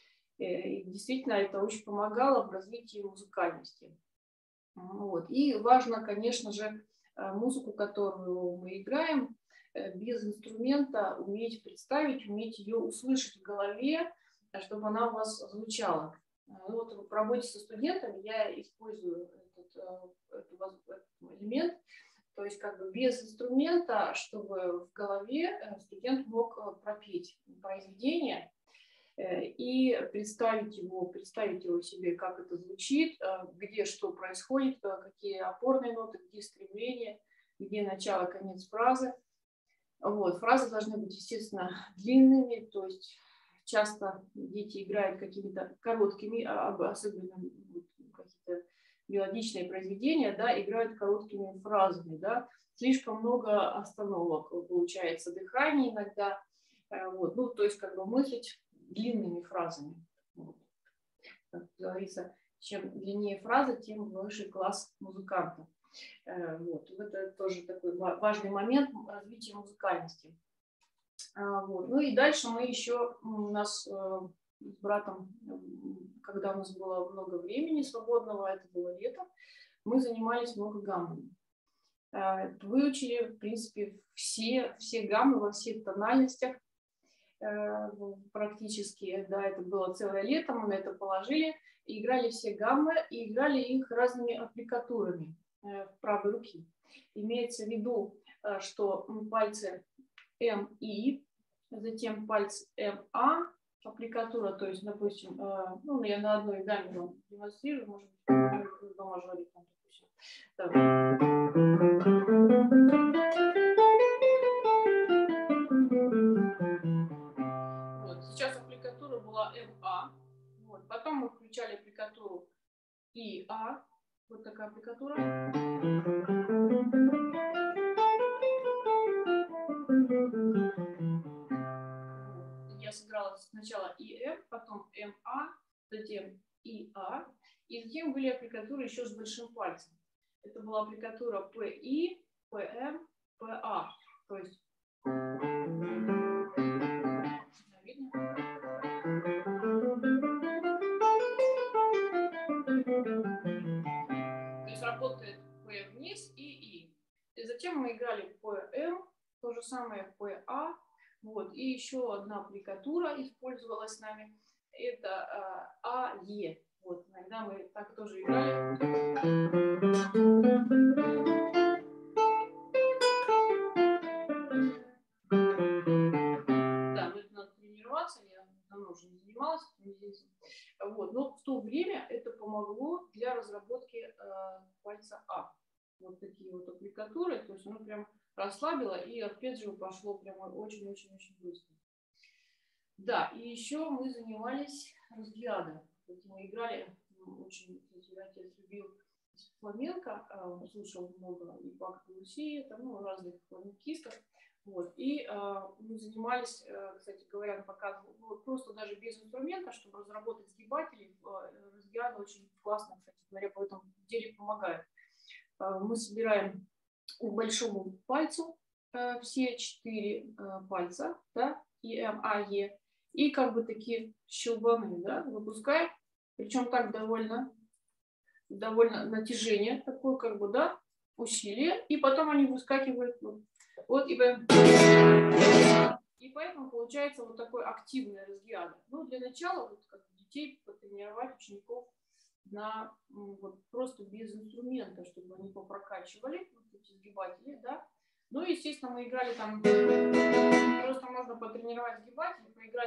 И действительно это очень помогало в развитии музыкальности. Вот. И важно, конечно же, музыку, которую мы играем, без инструмента уметь представить, уметь ее услышать в голове, чтобы она у вас звучала. Вот в работе со студентами я использую этот, этот элемент, то есть как бы без инструмента, чтобы в голове студент мог пропеть произведение и представить его, представить его себе, как это звучит, где что происходит, какие опорные ноты, где стремление, где начало, конец фразы. Вот. Фразы должны быть, естественно, длинными, то есть часто дети играют какими-то короткими, особенно какие-то мелодичные произведения, да, играют короткими фразами, да. Слишком много остановок получается, дыхание иногда, вот, ну, то есть как бы мыслить длинными фразами. Вот. Как говорится, чем длиннее фраза, тем выше класс музыканта. Вот. Это тоже такой важный момент развития музыкальности. Вот. Ну и дальше мы еще, у нас с братом, когда у нас было много времени свободного, это было лето, мы занимались много гаммами. Выучили, в принципе, все, все гаммы во всех тональностях практически. Да, это было целое лето, мы на это положили, и играли все гаммы, и играли их разными аппликатурами в правой руке. Имеется в виду, что пальцы М, И, затем пальцы М, А, аппликатура, то есть, допустим, ну, я на одной гамме вам демонстрирую, может быть, до мажорика, допустим. Вот, сейчас аппликатура была М, А, вот, потом мы включали аппликатуру И, А, вот такая аппликатура. Я сыграла сначала И, М, потом М, А, затем И, А, и затем были аппликатуры еще с большим пальцем. Это была аппликатура П, И, П, М, П, А, то есть То есть работает П вниз и И. И затем мы играли П, М, то же самое П, А. Вот. И еще одна аппликатура использовалась с нами. Это А, Е. Вот. Иногда мы так тоже играли. Да, но это надо тренироваться. Я давно уже не занималась. Вот. Но в то время это помогло для разработки э, пальца А. Вот такие вот аппликатуры. То есть оно прям расслабило, и арпеджио пошло прямо очень-очень-очень быстро. Да, и еще мы занимались разгиадо. Мы играли, очень, отец любил фламенко, он слушал много и Пака Луси, там, ну, разных фламенкистов. Вот. И э, мы занимались, э, кстати говоря, он показывал, ну, просто даже без инструмента, чтобы разработать сгибатели. Э, разгиадо очень классно, кстати говоря, по этому деле помогает. Э, мы собираем к большому пальцу э, все четыре э, пальца, да, И, М, А, Е, и как бы такие щелбаны, да, выпускаем, причем так довольно, довольно натяжение такое, как бы, да, усилие, и потом они выскакивают, вот, вот и, и поэтому получается вот такой активный разгиадо. Ну, для начала, вот, как детей потренировать, учеников, на, вот, просто без инструмента, чтобы они попрокачивали вот эти сгибатели, да. Ну, естественно, мы играли там, просто можно потренировать сгибатели, поиграть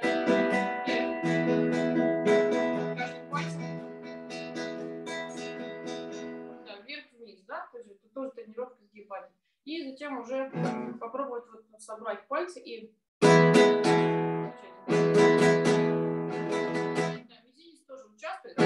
каждым пальцем, да, вверх-вниз, да, то есть это тоже тренировка сгибателей. И затем уже попробовать вот собрать пальцы и да, мизинец тоже участвует.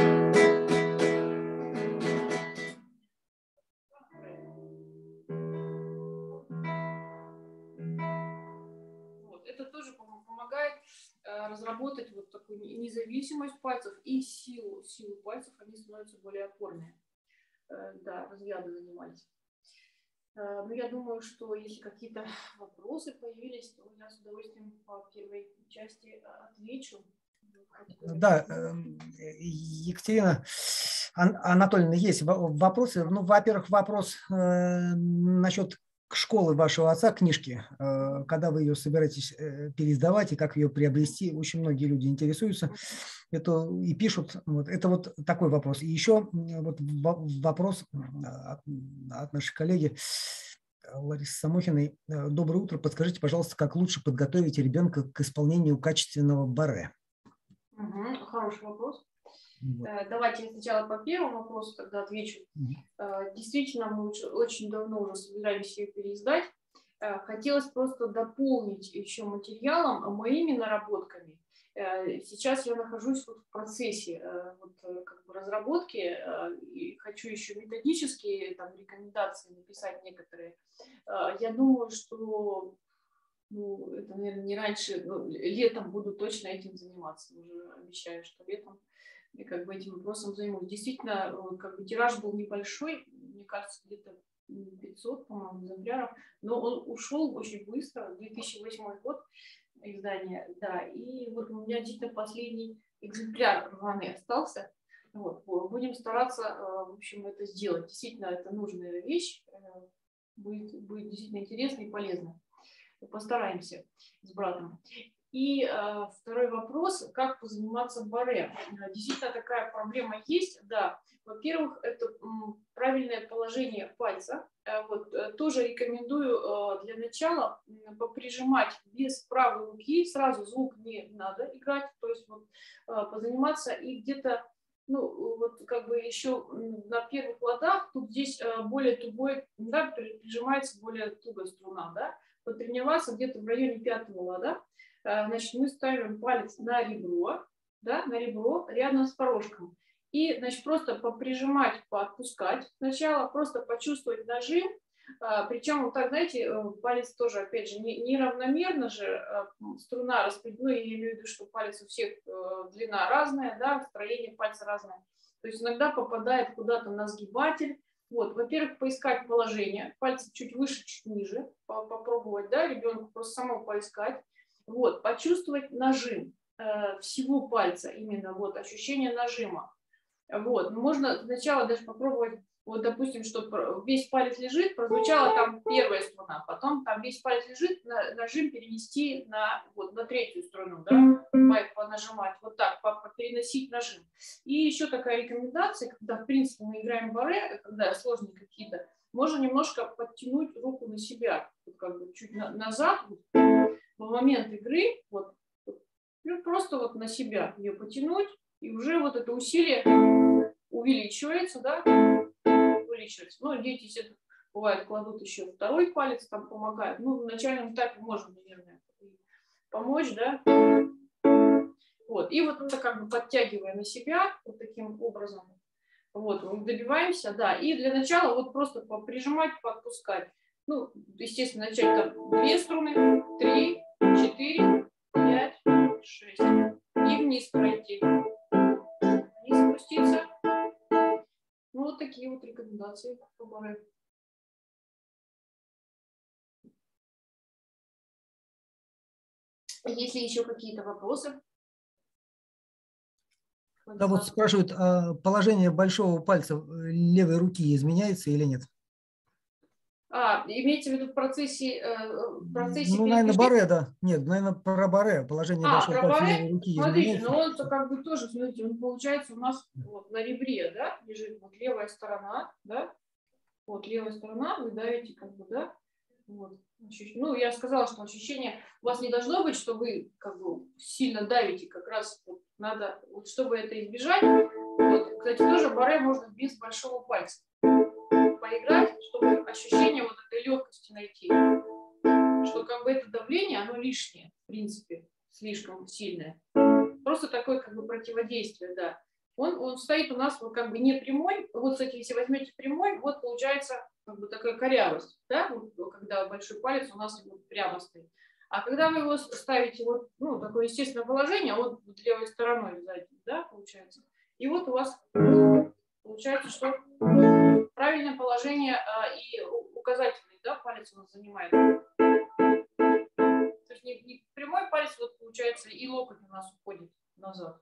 Это тоже помогает э, разработать вот такую независимость пальцев и силу, силу пальцев, они становятся более опорные. Э, да, разгиадо занимались. Э, но я думаю, что если какие-то вопросы появились, то я с удовольствием по первой части отвечу. Да, Екатерина Анатольевна, есть вопросы. Ну, во-первых, вопрос э, насчет школы вашего отца, книжки, э, когда вы ее собираетесь э, переиздавать и как ее приобрести. Очень многие люди интересуются это и пишут. Вот. Это вот такой вопрос. И еще вот вопрос от, от нашей коллеги Ларисы Самохиной. Доброе утро. Подскажите, пожалуйста, как лучше подготовить ребенка к исполнению качественного барре? Угу, хороший вопрос. Вот. Давайте я сначала по первому вопросу тогда отвечу. Mm-hmm. Действительно, мы очень давно уже собирались ее переиздать. Хотелось просто дополнить еще материалом моими наработками Сейчас я нахожусь вот в процессе вот, как бы разработки и хочу еще методические там, рекомендации написать некоторые. Я думаю, что ну, это, наверное, не раньше, ну, летом буду точно этим заниматься. Уже обещаю, что летом я как бы этим вопросом займусь. Действительно, как бы тираж был небольшой, мне кажется, где-то пятьсот, по-моему, экземпляров, но он ушел очень быстро, две тысячи восьмой год издания, да, и вот у меня действительно последний экземпляр рваный остался. Вот. Будем стараться, в общем, это сделать. Действительно, это нужная вещь, будет, будет действительно интересно и полезно. Постараемся с братом. И э, второй вопрос, как позаниматься баре. Действительно, такая проблема есть, да. Во-первых, это м, правильное положение пальца. Э, вот, э, тоже рекомендую э, для начала э, поприжимать без правой руки, сразу звук не надо играть, то есть вот, э, позаниматься и где-то, ну, вот как бы еще на первых ладах, тут здесь э, более тугой, да, прижимается более тугая струна, да, потренироваться где-то в районе пятого лада. Значит, мы ставим палец на ребро, да, на ребро рядом с порожком. И, значит, просто поприжимать, поотпускать сначала, просто почувствовать нажим. Причем, вот так, знаете, палец тоже, опять же, неравномерно же струна распределена, я имею в виду, что палец у всех длина разная, да, строение пальца разное. То есть иногда попадает куда-то на сгибатель. Вот, во-первых, поискать положение, пальцы чуть выше, чуть ниже, попробовать, да, ребенку просто самому поискать. Вот, почувствовать нажим э, всего пальца, именно вот ощущение нажима. Вот, можно сначала даже попробовать, вот, допустим, что весь палец лежит, прозвучала там первая струна, потом там весь палец лежит, на, нажим перенести на, вот, на третью струну, да, понажимать, вот так, переносить нажим. И еще такая рекомендация, когда, в принципе, мы играем баре, когда сложные какие-то, можно немножко подтянуть руку на себя, вот, как бы чуть на, назад, вот, в момент игры, вот, ну, просто вот на себя ее потянуть, и уже вот это усилие увеличивается, да, увеличивается. Ну, дети, если бывает, кладут еще второй палец, там помогают. Ну, в начальном этапе можно, наверное, помочь, да. Вот, и вот это как бы подтягивая на себя, вот таким образом, вот, мы добиваемся, да, и для начала вот просто прижимать, подпускать. Ну, естественно, начать там две струны, три, четыре, пять, шесть. И вниз пройти. Вниз спуститься. Ну, вот такие вот рекомендации по баре. Есть ли еще какие-то вопросы? Да, вот спрашивают, а положение большого пальца левой руки изменяется или нет? А, имеете в виду в процессе, в процессе ну, наверное, баре, да. Нет, наверное, про баре. Положение а, большого пальца баре? левой руки Смотрите, изменяется. ну он как бы тоже, смотрите, он получается у нас вот на ребре, да, лежит вот левая сторона, да, вот левая сторона, вы давите как бы, да, вот. Ну, я сказала, что ощущение у вас не должно быть, что вы как бы сильно давите, как раз вот, надо, вот, чтобы это избежать. Вот, кстати, тоже баре можно без большого пальца поиграть, чтобы ощущение вот этой легкости найти, что как бы это давление, оно лишнее, в принципе, слишком сильное. Просто такое как бы противодействие, да. Он, он стоит у нас вот как бы не прямой, вот, кстати, если возьмете прямой, вот получается как бы такая корявость, да, вот, когда большой палец у нас вот прямо стоит. А когда вы его ставите вот, ну, такое естественное положение, вот левой стороной сзади, да, получается, и вот у вас получается, что правильное положение а, и указательный, да, палец у нас занимает. То есть не, не прямой палец, вот получается, и локоть у нас уходит назад.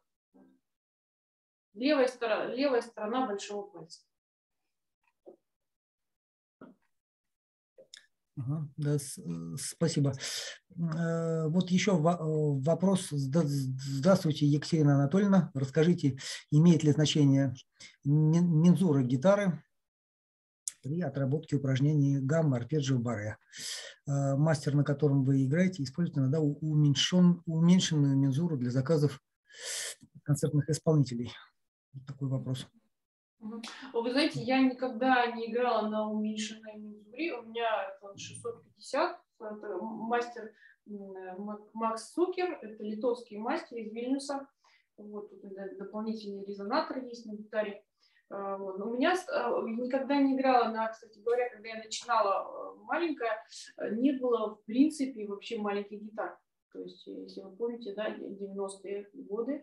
Левая сторона, левая сторона большого пальца. Ага, да, спасибо. Вот еще вопрос. Здравствуйте, Екатерина Анатольевна. Расскажите, имеет ли значение мензура гитары при отработке упражнений гамма, арпеджио, баре? Мастер, на котором вы играете, использует иногда уменьшен, уменьшенную мензуру для заказов концертных исполнителей. Такой вопрос. Вы знаете, я никогда не играла на уменьшенной мензуре. У меня шестьсот пятьдесят это мастер Макс Цукер, это литовский мастер из Вильнюса. Вот тут дополнительный резонатор есть на гитаре. Вот. У меня никогда не играла на, кстати говоря, когда я начинала маленькая, не было в принципе вообще маленьких гитар. То есть, если вы помните, да, девяностые годы,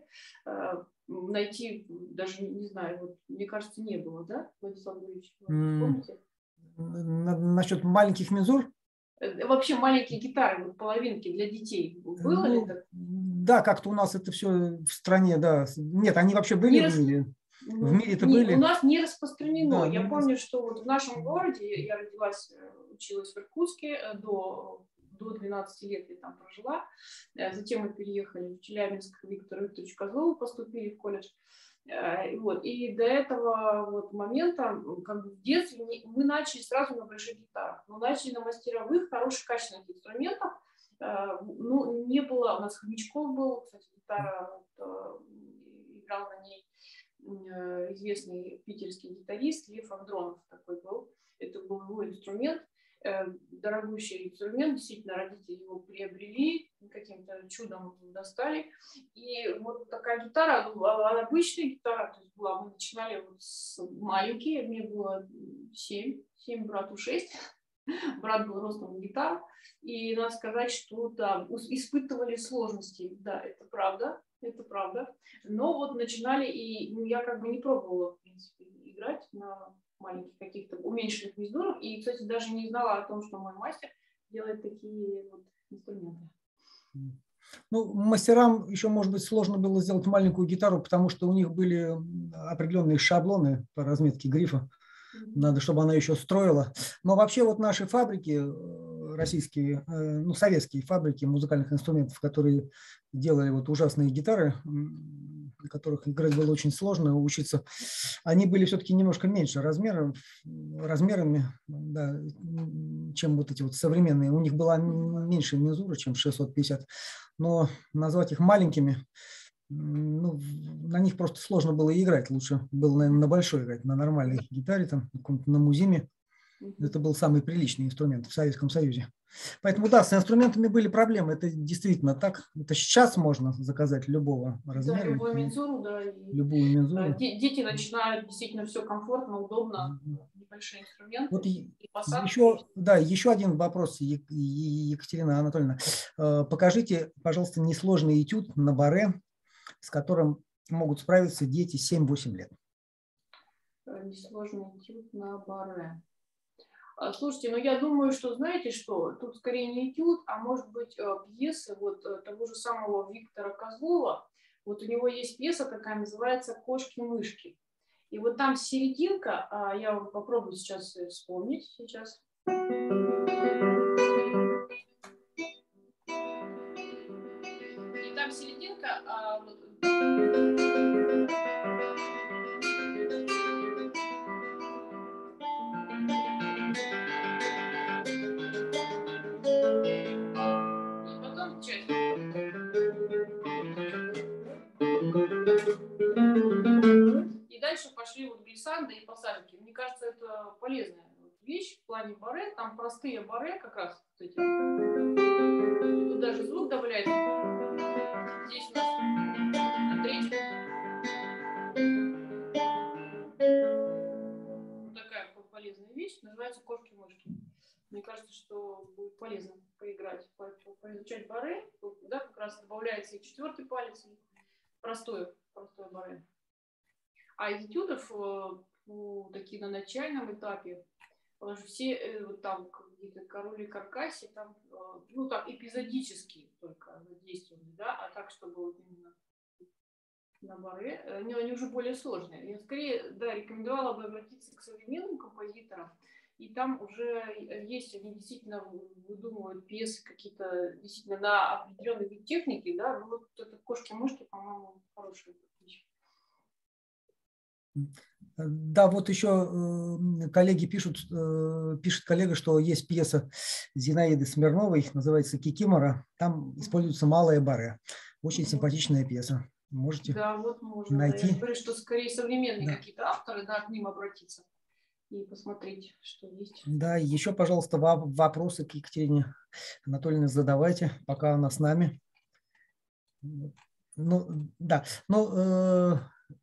найти даже, не знаю, вот, мне кажется, не было, да, Владислав Юрьевич, помните? Насчет маленьких мензур? Вообще маленькие гитары, вот, половинки для детей. Было ну, ли так? Да, как-то у нас это все в стране, да. Нет, они вообще были не в мире? Ну, в мире-то не, были? У нас не распространено. Да, я ну, помню, что вот в нашем городе, я родилась, училась в Иркутске до, до двенадцати лет я там прожила. Затем мы переехали в Челябинск, к Виктору Викторовичу Козлову поступили в колледж. Вот. И до этого вот момента, как бы в детстве, мы начали сразу на больших гитарах. Но начали на мастеровых, хороших, качественных инструментах. Ну, не было, у нас Хомячков был, кстати, гитара, вот, играл на ней известный питерский гитарист Лев Андронов такой был. Это был его инструмент, дорогущий инструмент, действительно родители его приобрели, каким-то чудом достали. И вот такая гитара, обычная гитара, то есть была, мы начинали вот с маленькой, мне было семь, семь, брату шесть. Брат был ростом гитар, и надо сказать, что да, испытывали сложности, да, это правда, это правда, но вот начинали, и ну, я как бы не пробовала, в принципе, играть на маленьких каких-то уменьшенных мензурах, и, кстати, даже не знала о том, что мой мастер делает такие вот инструменты. Ну, мастерам еще, может быть, сложно было сделать маленькую гитару, потому что у них были определенные шаблоны по разметке грифа. Надо, чтобы она еще строила. Но вообще вот наши фабрики, российские, ну, советские фабрики музыкальных инструментов, которые делали вот ужасные гитары, на которых играть было очень сложно учиться, они были все-таки немножко меньше размером, размерами, да, чем вот эти вот современные. У них была меньше мензура, чем шестьсот пятьдесят, но назвать их маленькими, ну, на них просто сложно было играть. Лучше было, наверное, на большой играть, на нормальной гитаре, там, на музиме. Это был самый приличный инструмент в Советском Союзе. Поэтому, да, с инструментами были проблемы. Это действительно так. Это сейчас можно заказать любого размера. Да, любую мензуру, да. Любую мензуру. Дети начинают действительно все комфортно, удобно, небольшие инструменты. Вот и посадки. еще, да, еще один вопрос, Екатерина Анатольевна. Покажите, пожалуйста, несложный этюд на баре, с которым могут справиться дети семь-восемь лет. Несложный этюд на баре. Слушайте, ну я думаю, что, знаете что, тут скорее не этюд, а может быть пьесы вот того же самого Виктора Козлова. Вот у него есть пьеса такая, называется «Кошки-мышки». И вот там серединка, я попробую сейчас вспомнить сейчас. И там серединка, а, вот, и потом часть. И дальше пошли вот глиссанды и пассажики. Мне кажется, это полезная вещь в плане баре. Там простые баре как раз. Вот эти. Тут даже звук добавляется. Здесь у нас третий. Вот такая полезная вещь. Называется «Кошки-мышки». Мне кажется, что будет полезно поиграть, по поизучать баре. Да, как раз добавляется и четвертый палец, и простое, простое баре. А из этюдов, ну, такие на начальном этапе, потому что все вот там какие-то «Король и Каркаси», там, ну, так, эпизодические только действовали, да, а так, чтобы вот именно на баре, они, они уже более сложные. Я скорее, да, рекомендовала бы обратиться к современным композиторам, и там уже есть, они действительно выдумывают пьесы какие-то действительно на определенный вид техники, да, ну, вот это «Кошки-мышки», по-моему, хорошая вещь. Да, вот еще коллеги пишут, пишет коллега, что есть пьеса Зинаиды Смирновой, называется «Кикимора». Там используется малое баре. Очень симпатичная пьеса. Можете да, вот можно, найти. Да. Я говорю, что скорее современные да. какие-то авторы, да, к ним обратиться. и посмотреть, что есть. Да, еще, пожалуйста, вопросы к Екатерине Анатольевне задавайте, пока она с нами. Ну, да, ну,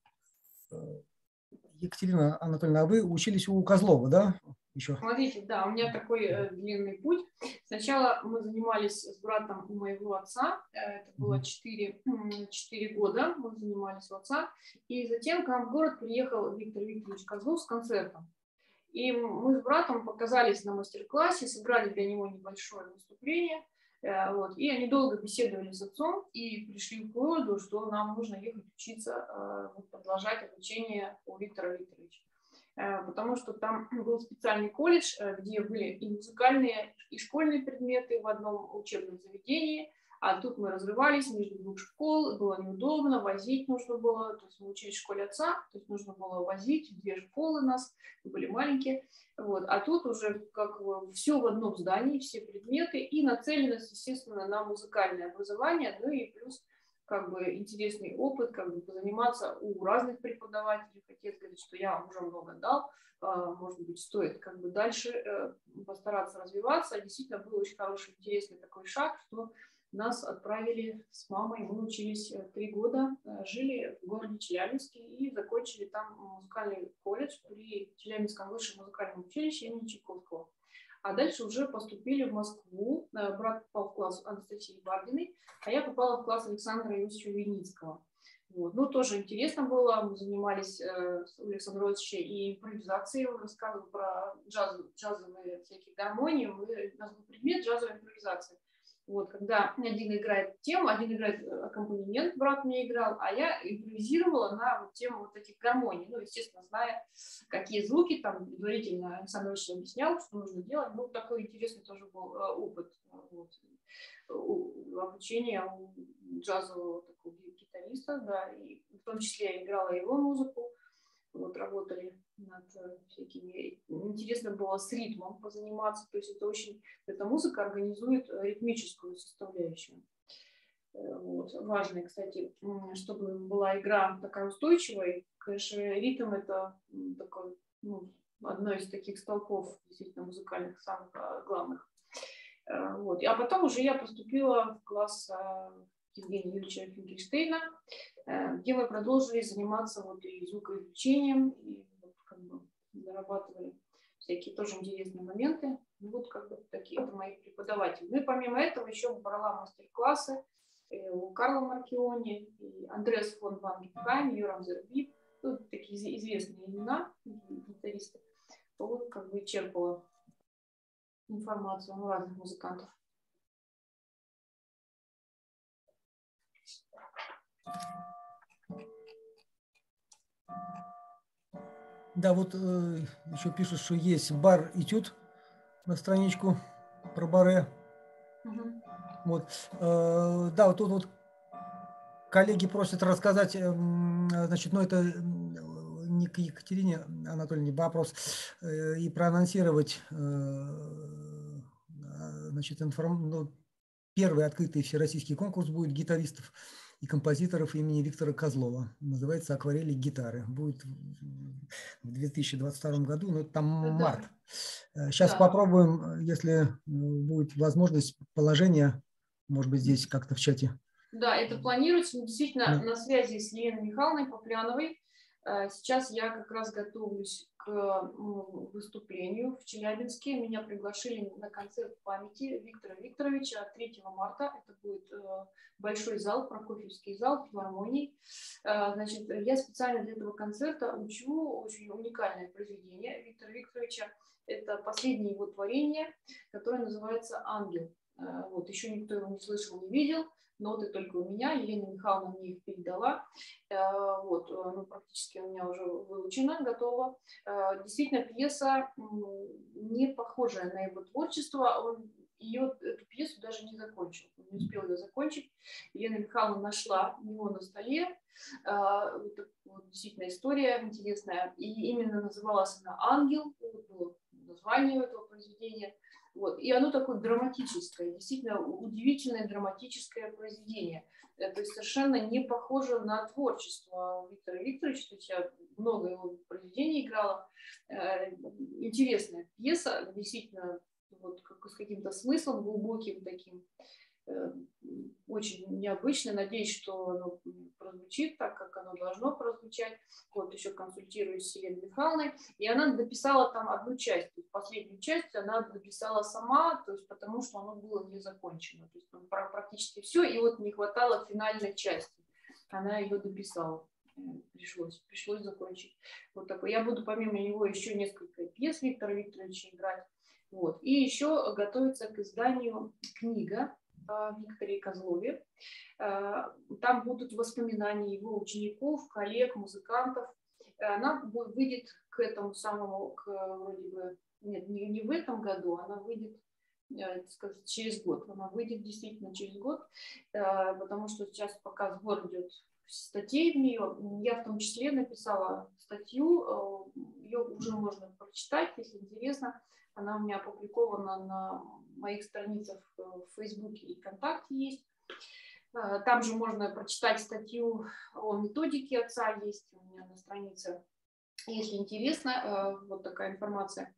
Екатерина Анатольевна, а вы учились у Козлова, да? Еще. Смотрите, да, у меня такой э, длинный путь. Сначала мы занимались с братом у моего отца, это было четыре года, мы занимались у отца, и затем к нам в город приехал Виктор Викторович Козлов с концертом. И мы с братом показались на мастер-классе, сыграли для него небольшое выступление, э, вот, и они долго беседовали с отцом и пришли к выводу, что нам нужно ехать учиться, э, продолжать обучение у Виктора Викторовича. Потому что там был специальный колледж, где были и музыкальные, и школьные предметы в одном учебном заведении, а тут мы разрывались между двух школ, было неудобно, возить нужно было, то есть мы учились в школе отца, то есть нужно было возить, две школы нас, мы были маленькие, вот, а тут уже как все в одном здании, все предметы, и нацеленность, естественно, на музыкальное образование, ну и плюс как бы интересный опыт, как бы позаниматься у разных преподавателей. Хотел сказать, что я уже много дал, может быть, стоит как бы дальше постараться развиваться. Действительно, был очень хороший, интересный такой шаг, что нас отправили с мамой, мы учились три года, жили в городе Челябинске и закончили там музыкальный колледж при Челябинском высшем музыкальном училище имени Чайковского. А дальше уже поступили в Москву. Брат попал в класс Анастасии Бардиной, а я попала в класс Александра Иосифовича Виницкого. Вот. Ну, тоже интересно было. Мы занимались э, с Александром Иосифовичем и импровизацией. Он рассказывал про джаз, джазовые всякие гармонии. Мы, у нас был предмет джазовой импровизации. Вот, когда один играет тему, один играет аккомпанемент, брат мне играл, а я импровизировала на вот тему вот этих гармоний. Ну, естественно, зная, какие звуки, там, предварительно Александр Ильич объяснял, что нужно делать. Ну, такой интересный тоже был опыт вот, обучения у джазового такого гитариста, да, и в том числе я играла его музыку. Вот, работали над всякими... Интересно было с ритмом позаниматься. То есть это очень... Эта музыка организует ритмическую составляющую. Вот. Важно, кстати, чтобы была игра такая устойчивая. Конечно, ритм — это такой, ну, одно из таких столпов действительно музыкальных, самых главных. Вот. А потом уже я поступила в класс Евгения Юрьевича Финкельштейна, где мы продолжили заниматься вот и звукоизучением, и вот как бы зарабатывали всякие тоже интересные моменты. Ну, вот как бы такие это мои преподаватели. Ну и помимо этого еще брала мастер-классы у Карла Маркиони, и Андреас фон Вангенхайм, Йорам Зербиб, ну, такие известные имена, гитаристы. Вот как бы черпала информацию у разных музыкантов. Да, вот э, еще пишут, что есть бар-этюд на страничку про баре. Угу. Вот, э, да, вот тут вот коллеги просят рассказать, э, значит, ну это не к Екатерине Анатольевне вопрос, э, и проанонсировать, э, значит, информ... ну, первый открытый всероссийский конкурс будет гитаристов и композиторов имени Виктора Козлова. Называется «Акварели гитары». Будет в две тысячи двадцать втором году, но там март. Сейчас да. Попробуем, если будет возможность, положение, может быть, здесь как-то в чате. Да, это планируется. Мы действительно да. на связи с Еленой Михайловной Попляновой. Сейчас я как раз готовлюсь к выступлению в Челябинске. Меня приглашили на концерт памяти Виктора Викторовича третьего марта. Это будет большой зал, Прокофьевский зал, филармонии. Значит, я специально для этого концерта учу очень уникальное произведение Виктора Викторовича. Это последнее его творение, которое называется «Ангел». Вот, еще никто его не слышал, не видел. Ноты только у меня, Елена Михайловна мне их передала. Вот, ну, практически у меня уже выучена, готова. Действительно, пьеса не похожая на его творчество. Он ее, эту пьесу даже не закончил. Он не успел ее закончить. Елена Михайловна нашла у него на столе. Вот, вот, действительно, история интересная. И именно называлась она «Ангел». Вот было название этого произведения. Вот. И оно такое драматическое, действительно удивительное драматическое произведение. То есть совершенно не похоже на творчество Виктора Викторовича. То есть я много его произведений играла. Интересная пьеса, действительно, вот, как, с каким-то смыслом глубоким таким. Очень необычно. Надеюсь, что оно прозвучит так, как оно должно прозвучать. Вот еще консультируюсь с Еленой Михайловной. И она дописала там одну часть. То есть последнюю часть она дописала сама, то есть потому что оно было не закончено. То есть там практически все. И вот не хватало финальной части. Она ее дописала. Пришлось, пришлось закончить. Вот такой. Я буду помимо него еще несколько пьес Виктора Викторовича играть. Вот. И еще готовится к изданию книга Викторе Козлове. Там будут воспоминания его учеников, коллег, музыкантов. Она выйдет к этому самому, к, вроде бы, нет, не, не в этом году, она выйдет, сказать, через год. Она выйдет действительно через год, потому что сейчас пока сбор идет статей в нее. Я в том числе написала статью, ее уже можно прочитать, если интересно. Она у меня опубликована на моих страницах в Фейсбуке и ВКонтакте есть. Там же можно прочитать статью о методике отца, есть у меня на странице. Если интересно, вот такая информация.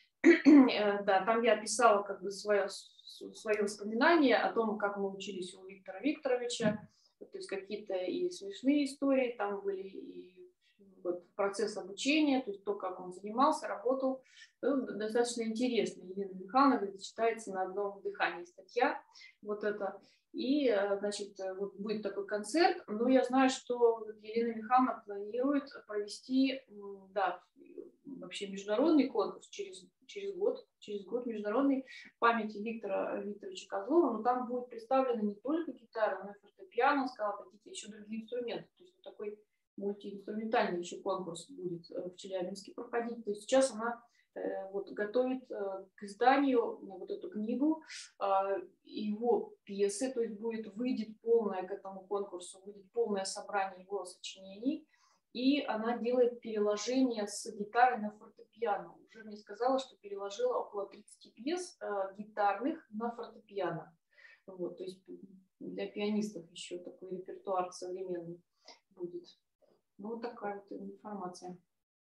Да, там я описала как бы свое, свое воспоминание о том, как мы учились у Виктора Викторовича. То есть какие-то и смешные истории там были, и вот процесс обучения, то есть то, как он занимался, работал, достаточно интересно. Елена Михайловна говорит, читается на одном дыхании статья, вот это. И, значит, вот будет такой концерт, но я знаю, что Елена Михайловна планирует провести, да, вообще международный конкурс через, через год, через год международный памяти Виктора Викторовича Козлова, но там будет представлена не только гитара, но и фортепиано, сказала, какие-то еще другие инструменты, то есть вот такой мультиинструментальный еще конкурс будет в Челябинске проходить. То есть сейчас она э, вот, готовит э, к изданию вот эту книгу, э, его пьесы, то есть будет, выйдет полное к этому конкурсу, выйдет полное собрание его сочинений, и она делает переложение с гитары на фортепиано. Уже мне сказала, что переложила около тридцати пьес э, гитарных на фортепиано. Вот, то есть для пианистов еще такой репертуар современный будет. Ну, вот такая вот информация.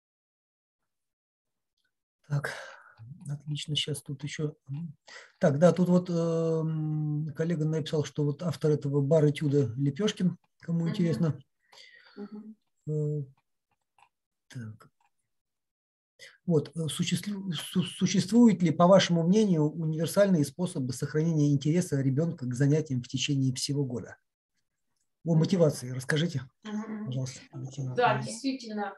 Так, отлично. Сейчас тут еще... Так, да, тут вот э, коллега написал, что вот автор этого бар-этюда Лепешкин, кому uh-huh. интересно. Uh-huh. Э, так. Вот, существует, существуют ли, по вашему мнению, универсальные способы сохранения интереса ребенка к занятиям в течение всего года? О мотивации расскажите, uh-huh. пожалуйста. Да, действительно,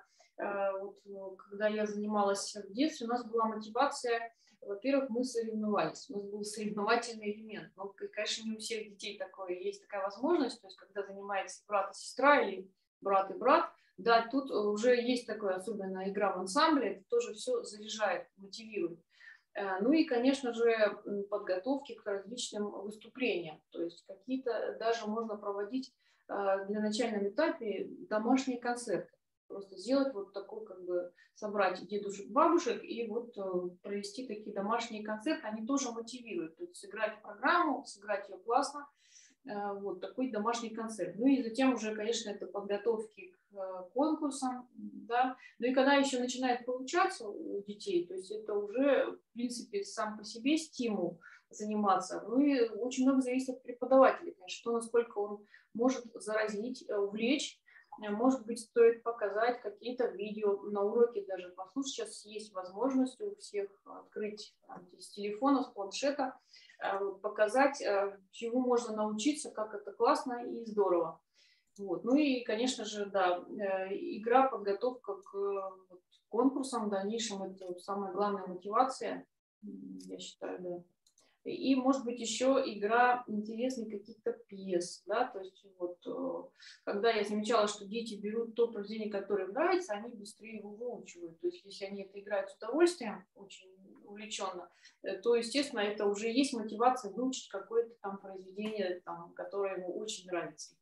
вот, когда я занималась в детстве, у нас была мотивация, во-первых, мы соревновались, у нас был соревновательный элемент. Ну, конечно, не у всех детей такое, есть такая возможность, то есть когда занимается брат и сестра или брат и брат, да, тут уже есть такая особенная игра в ансамбле, это тоже все заряжает, мотивирует. Ну и, конечно же, подготовки к различным выступлениям, то есть какие-то даже можно проводить для начальном этапе домашние концерты. Просто сделать вот такой, как бы, собрать дедушек, бабушек и вот провести такие домашние концерты, они тоже мотивируют. То есть сыграть программу, сыграть ее классно, вот такой домашний концерт. Ну и затем уже, конечно, это подготовки к конкурсам, да. Ну и когда еще начинает получаться у детей, то есть это уже, в принципе, сам по себе стимул заниматься. Ну и очень много зависит от преподавателя, конечно, что насколько он может заразить, увлечь. Может быть, стоит показать какие-то видео на уроке, даже послушать. Сейчас есть возможность у всех открыть там, с телефона, с планшета, показать, чему можно научиться, как это классно и здорово. Вот. Ну и, конечно же, да, игра, подготовка к вот, конкурсам в дальнейшем – это самая главная мотивация, я считаю, да. И, может быть, еще игра интересных каких-то пьес, да, то есть вот, когда я замечала, что дети берут то произведение, которое им нравится, они быстрее его выучивают, то есть если они это играют с удовольствием, очень увлеченно, то, естественно, это уже есть мотивация выучить какое-то там произведение, там, которое ему очень нравится.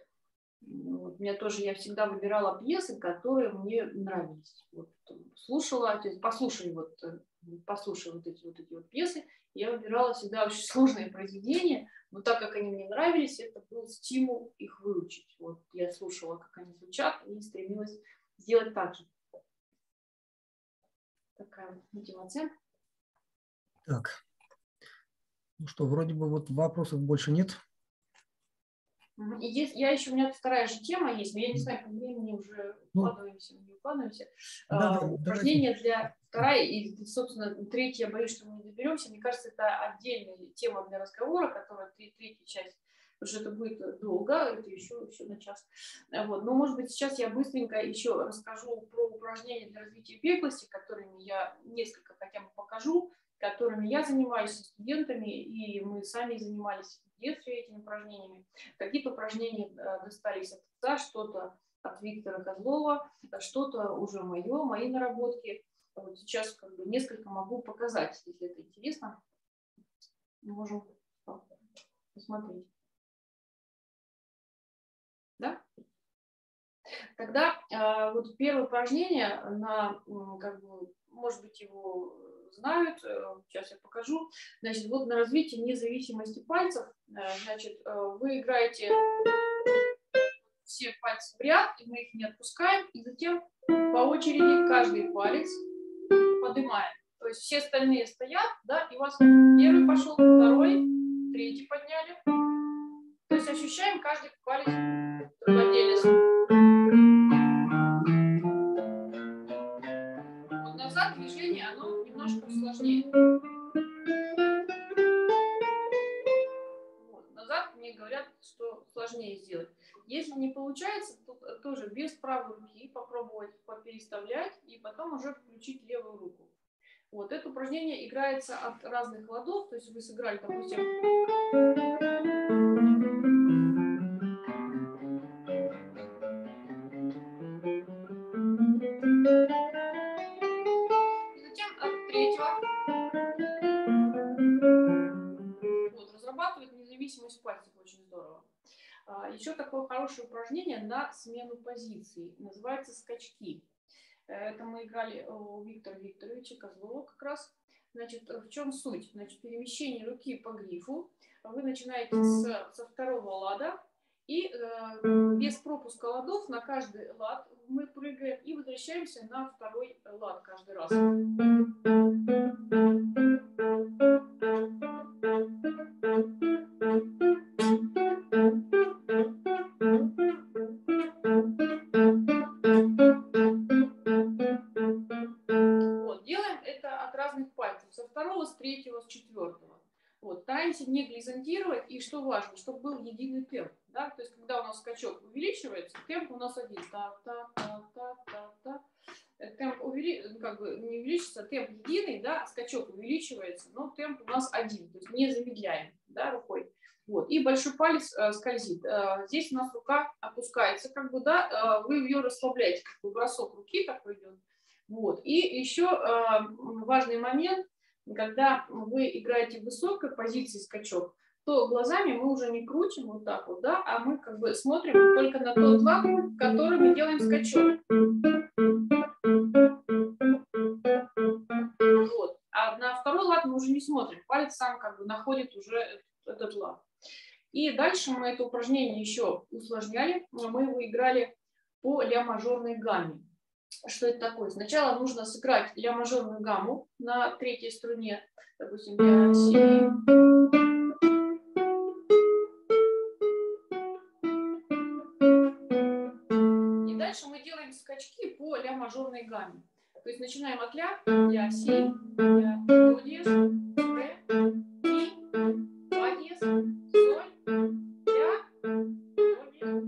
Вот. У меня тоже, я всегда выбирала пьесы, которые мне нравились. Вот, слушала, то есть послушай, вот, послушав вот эти вот, эти вот пьесы, я выбирала всегда очень сложные произведения, но так как они мне нравились, это был стимул их выучить. Вот я слушала, как они звучат, и стремилась сделать так же. Такая вот мотивация. Так. Ну что, вроде бы вот вопросов больше нет. И есть, я еще, у меня вторая же тема есть, но я не знаю, по времени уже укладываемся, не укладываемся. Да, да, Упражнение давайте. для вторая и, собственно, третья, боюсь, что мы не доберемся. Мне кажется, это отдельная тема для разговора, которая третья часть, потому что это будет долго, это еще, еще на час. Вот. Но, может быть, сейчас я быстренько еще расскажу про упражнения для развития беглости, которыми я несколько хотя бы покажу, которыми я занимаюсь со студентами, и мы сами занимались в детстве этими упражнениями. Какие-то упражнения достались от отца, что-то от Виктора Козлова, что-то уже мое, мои наработки. Вот сейчас как бы несколько могу показать, если это интересно. Можем посмотреть. Да? Тогда э, вот первое упражнение, на, как бы, может быть, его знают, сейчас я покажу. Значит, вот на развитие независимости пальцев, значит, вы играете все пальцы в ряд, и мы их не отпускаем, и затем по очереди каждый палец поднимаем. То есть все остальные стоят, да, и у вас первый пошел, второй, третий подняли. То есть ощущаем каждый палец в отдельности. Вот назад движение, оно немножко сложнее. Вот. Назад мне говорят, что сложнее сделать. Если не получается, то тоже без правой руки попробовать попереставлять и потом уже включить левую руку. Вот это упражнение играется от разных ладов, то есть вы сыграли, допустим, и затем от третьего. Вот, разрабатывает независимость пальцев очень здорово. Еще такое хорошее упражнение на смену позиций, называется скачки. Это мы играли у Виктора Викторовича Козлова как раз. Значит, в чем суть? Значит, перемещение руки по грифу. Вы начинаете с, со второго лада, и э, без пропуска ладов на каждый лад мы прыгаем и возвращаемся на второй лад каждый раз. Со второго, с третьего, с четвертого. Вот, стараемся не глизантировать, и что важно, чтобы был единый темп. Да? То есть, когда у нас скачок увеличивается, темп у нас один. Так, так, так, так, так, так. Темп увели... как бы не увеличится, темп единый, да, скачок увеличивается, но темп у нас один, то есть не замедляем, да, рукой. Вот. И большой палец э, скользит. Э, здесь у нас рука опускается, как бы, да, э, вы ее расслабляете, как бы бросок руки такой идет. Вот. И еще э, важный момент. Когда вы играете в высокой позиции скачок, то глазами мы уже не крутим вот так вот, да, а мы как бы смотрим только на тот лад, в который мы делаем скачок. Вот. А на второй лад мы уже не смотрим, палец сам как бы находит уже этот лад. И дальше мы это упражнение еще усложняли, мы его играли по ля-мажорной гамме. Что это такое? Сначала нужно сыграть ля-мажорную гамму на третьей струне, допустим, ля, си. И дальше мы делаем скачки по ля-мажорной гамме. То есть начинаем от ля, ля, си, ля, до диез, ре, ми, фа диез, соль, ля, до диез.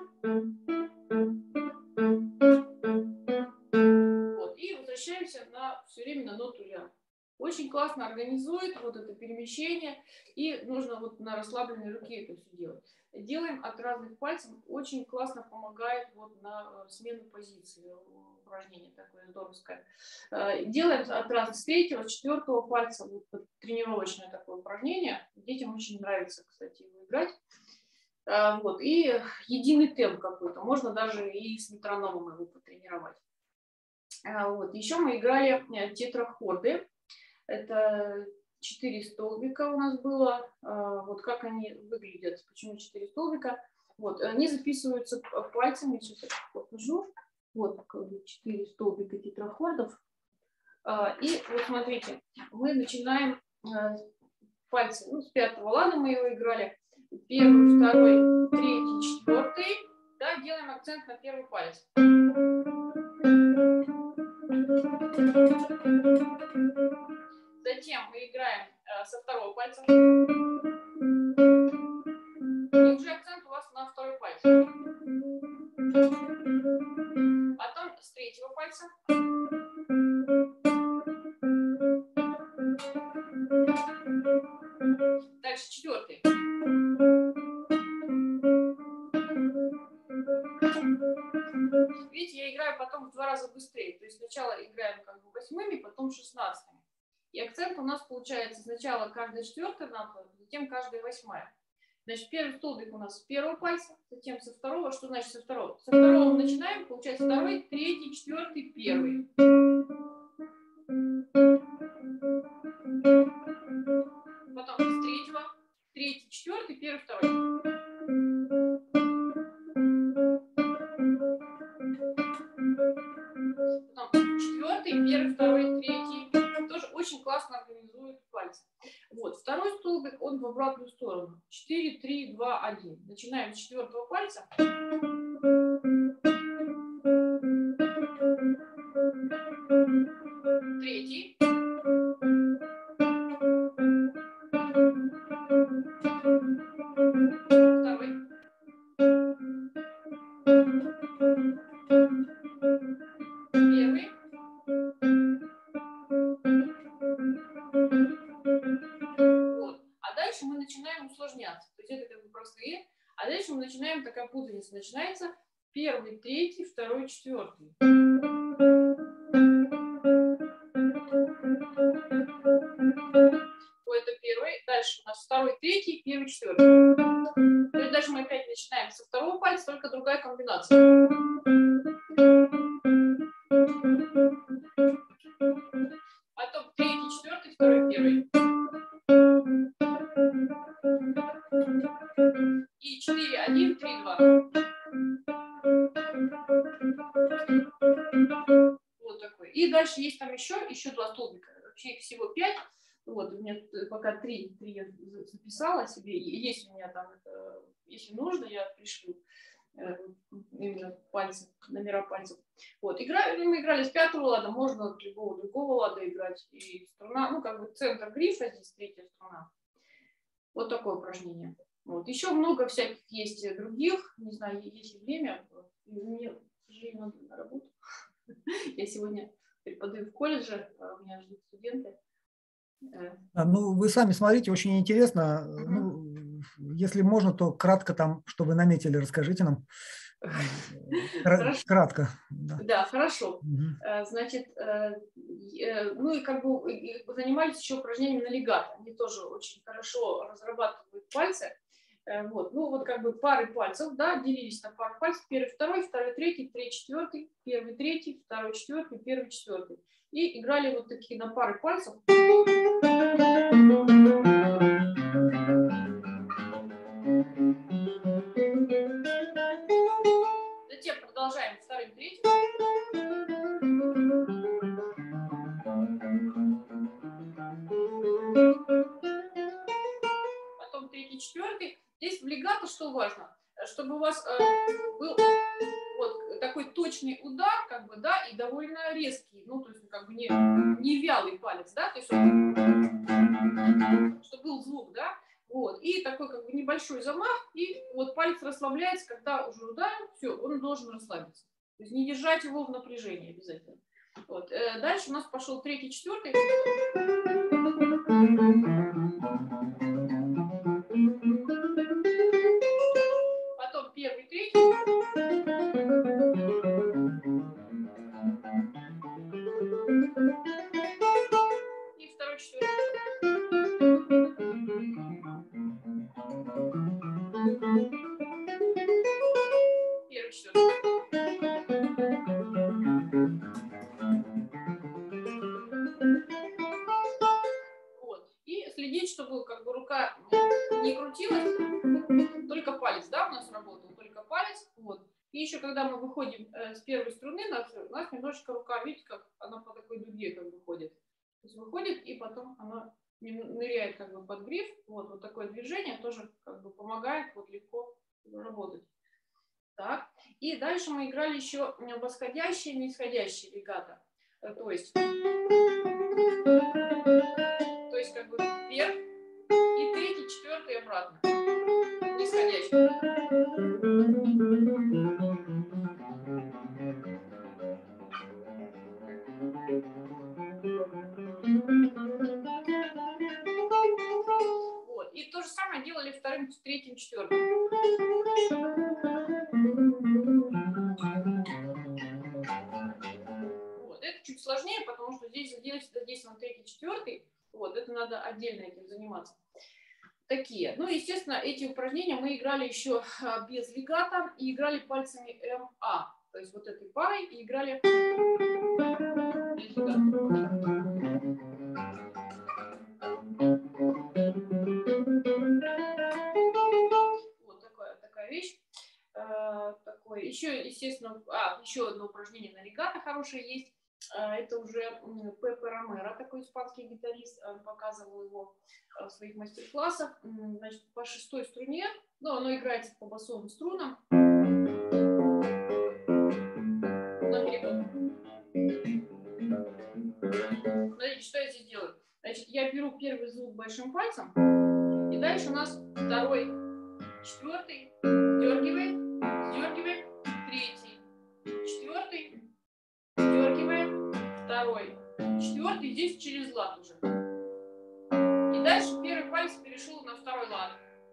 На, все время на ноту ля. Очень классно организует вот это перемещение, и нужно вот на расслабленной руке это все делать. Делаем от разных пальцев, очень классно помогает вот на смену позиции, упражнение такое здоровское. Делаем от разных, с третьего, с четвертого пальца, вот тренировочное такое упражнение. Детям очень нравится, кстати, его играть. Вот. И единый темп какой-то, можно даже и с метрономом его потренировать. Вот. Еще мы играли тетрахорды. Это четыре столбика у нас было. Вот как они выглядят, почему четыре столбика. Вот, они записываются пальцами, сейчас я покажу. Вот четыре столбика тетрахордов. И вот смотрите, мы начинаем пальцы, ну, с пятого лада мы его играли. Первый, второй, третий, четвертый. Да, делаем акцент на первый палец. Затем мы играем э, со второго пальца. И уже акцент у вас на второй палец. Потом с третьего пальца. Дальше четвертый. Видите, я играю потом в два раза быстрее. То есть сначала играем как бы восьмыми, потом шестнадцатыми. И акцент у нас получается сначала каждая четвертая нота, затем каждая восьмая. Значит, первый столбик у нас с первого пальца, затем со второго. Что значит со второго? Со второго мы начинаем, получается второй, третий, четвертый, первый. Потом с третьего, третий, четвертый, первый, второй. Потом четвертый, первый, второй, третий. Тоже очень классно организует пальцы. Вот, второй столбик, он в обратную сторону. четыре, три, два, один. Начинаем с четвертого пальца. Третий. Второй. Первый. Вот. А дальше мы начинаем усложняться. То есть это как бы простые. А дальше мы начинаем, такая путаница начинается. Первый, третий, второй, четвертый. Это первый. Дальше у нас второй, третий, первый, четвертый. То есть дальше мы опять начинаем со второго пальца, только другая комбинация. Потом третий, четвертый, второй, первый. И четыре, один, три, два. Вот такой. И дальше есть там еще, еще два столбика. Вообще их всего пять. Вот, у меня тут пока три, три я записала себе. Есть у меня там, это, если нужно, я пришлю э, именно пальцы, номера пальцев. Вот, играли, мы играли с пятого лада, можно с любого другого лада играть. И струна, ну, как бы центр грифа, здесь третья струна. Вот такое упражнение. Вот. Еще много всяких есть других, не знаю, есть ли время. Мне, к сожалению, надо на работу. Я сегодня преподаю в колледже, у меня ждут студенты. Ну, вы сами смотрите, очень интересно. Uh-huh. Ну, если можно, то кратко там, что вы наметили, расскажите нам. Хорошо. Кратко. Да, да хорошо. Uh-huh. Значит, ну и как бы занимались еще упражнениями на легато. Они тоже очень хорошо разрабатывают пальцы. Вот. Ну вот как бы пары пальцев, да, делились на пары пальцев. Первый, второй, второй, третий, третий, четвертый, первый, третий, второй, четвертый, первый, четвертый. И играли вот такие на пары пальцев. Затем продолжаем вторым, третьим. Потом третий, четвертый. Здесь в легато что важно? Чтобы у вас э, был вот такой точный удар, как бы, да, и довольно резкий, ну, то есть, как бы не, не вялый палец, да, то есть, чтобы был звук, да, вот, и такой, как бы, небольшой замах, и вот палец расслабляется, когда уже ударил, все, он должен расслабиться, то есть не держать его в напряжении обязательно. Вот. Дальше у нас пошел третий, четвертый. Потом первый, третий. И второй, четвертый. Первый, четвертый. не крутилось, только палец, да, у нас работал, только палец. Вот. И еще когда мы выходим с первой струны, у нас немножечко рука, видите, как она по такой дуге как бы ходит. То есть выходит, и потом она ныряет как бы под гриф. Вот, вот такое движение тоже как бы помогает вот легко работать. Так. И дальше мы играли еще восходящие и нисходящие легато. То есть, то есть как бы вверх и третий, четвертый обратно. Нисходящий. Вот. И то же самое делали вторым, третьим, четвертым. Вот. Это чуть сложнее, потому что здесь задействован третий, четвертый. Вот. Это надо отдельно этим заниматься. Такие. Ну, естественно, эти упражнения мы играли еще без легато и играли пальцами эм а. То есть вот этой парой и играли без легато. Вот такая, такая вещь. Э, такое. Еще, естественно, а, еще одно упражнение на легато хорошее есть. Это уже Пепе Ромеро, такой испанский гитарист, показывал его в своих мастер-классах. Значит, по шестой струне, ну, оно играется по басовым струнам. Смотрите, что я здесь делаю. Значит, я беру первый звук большим пальцем, и дальше у нас второй, четвертый, сдергиваем, сдергиваем, третий, четвертый, сдергиваем, второй, четвертый, здесь через лад уже. И дальше первый палец перешел на второй лад.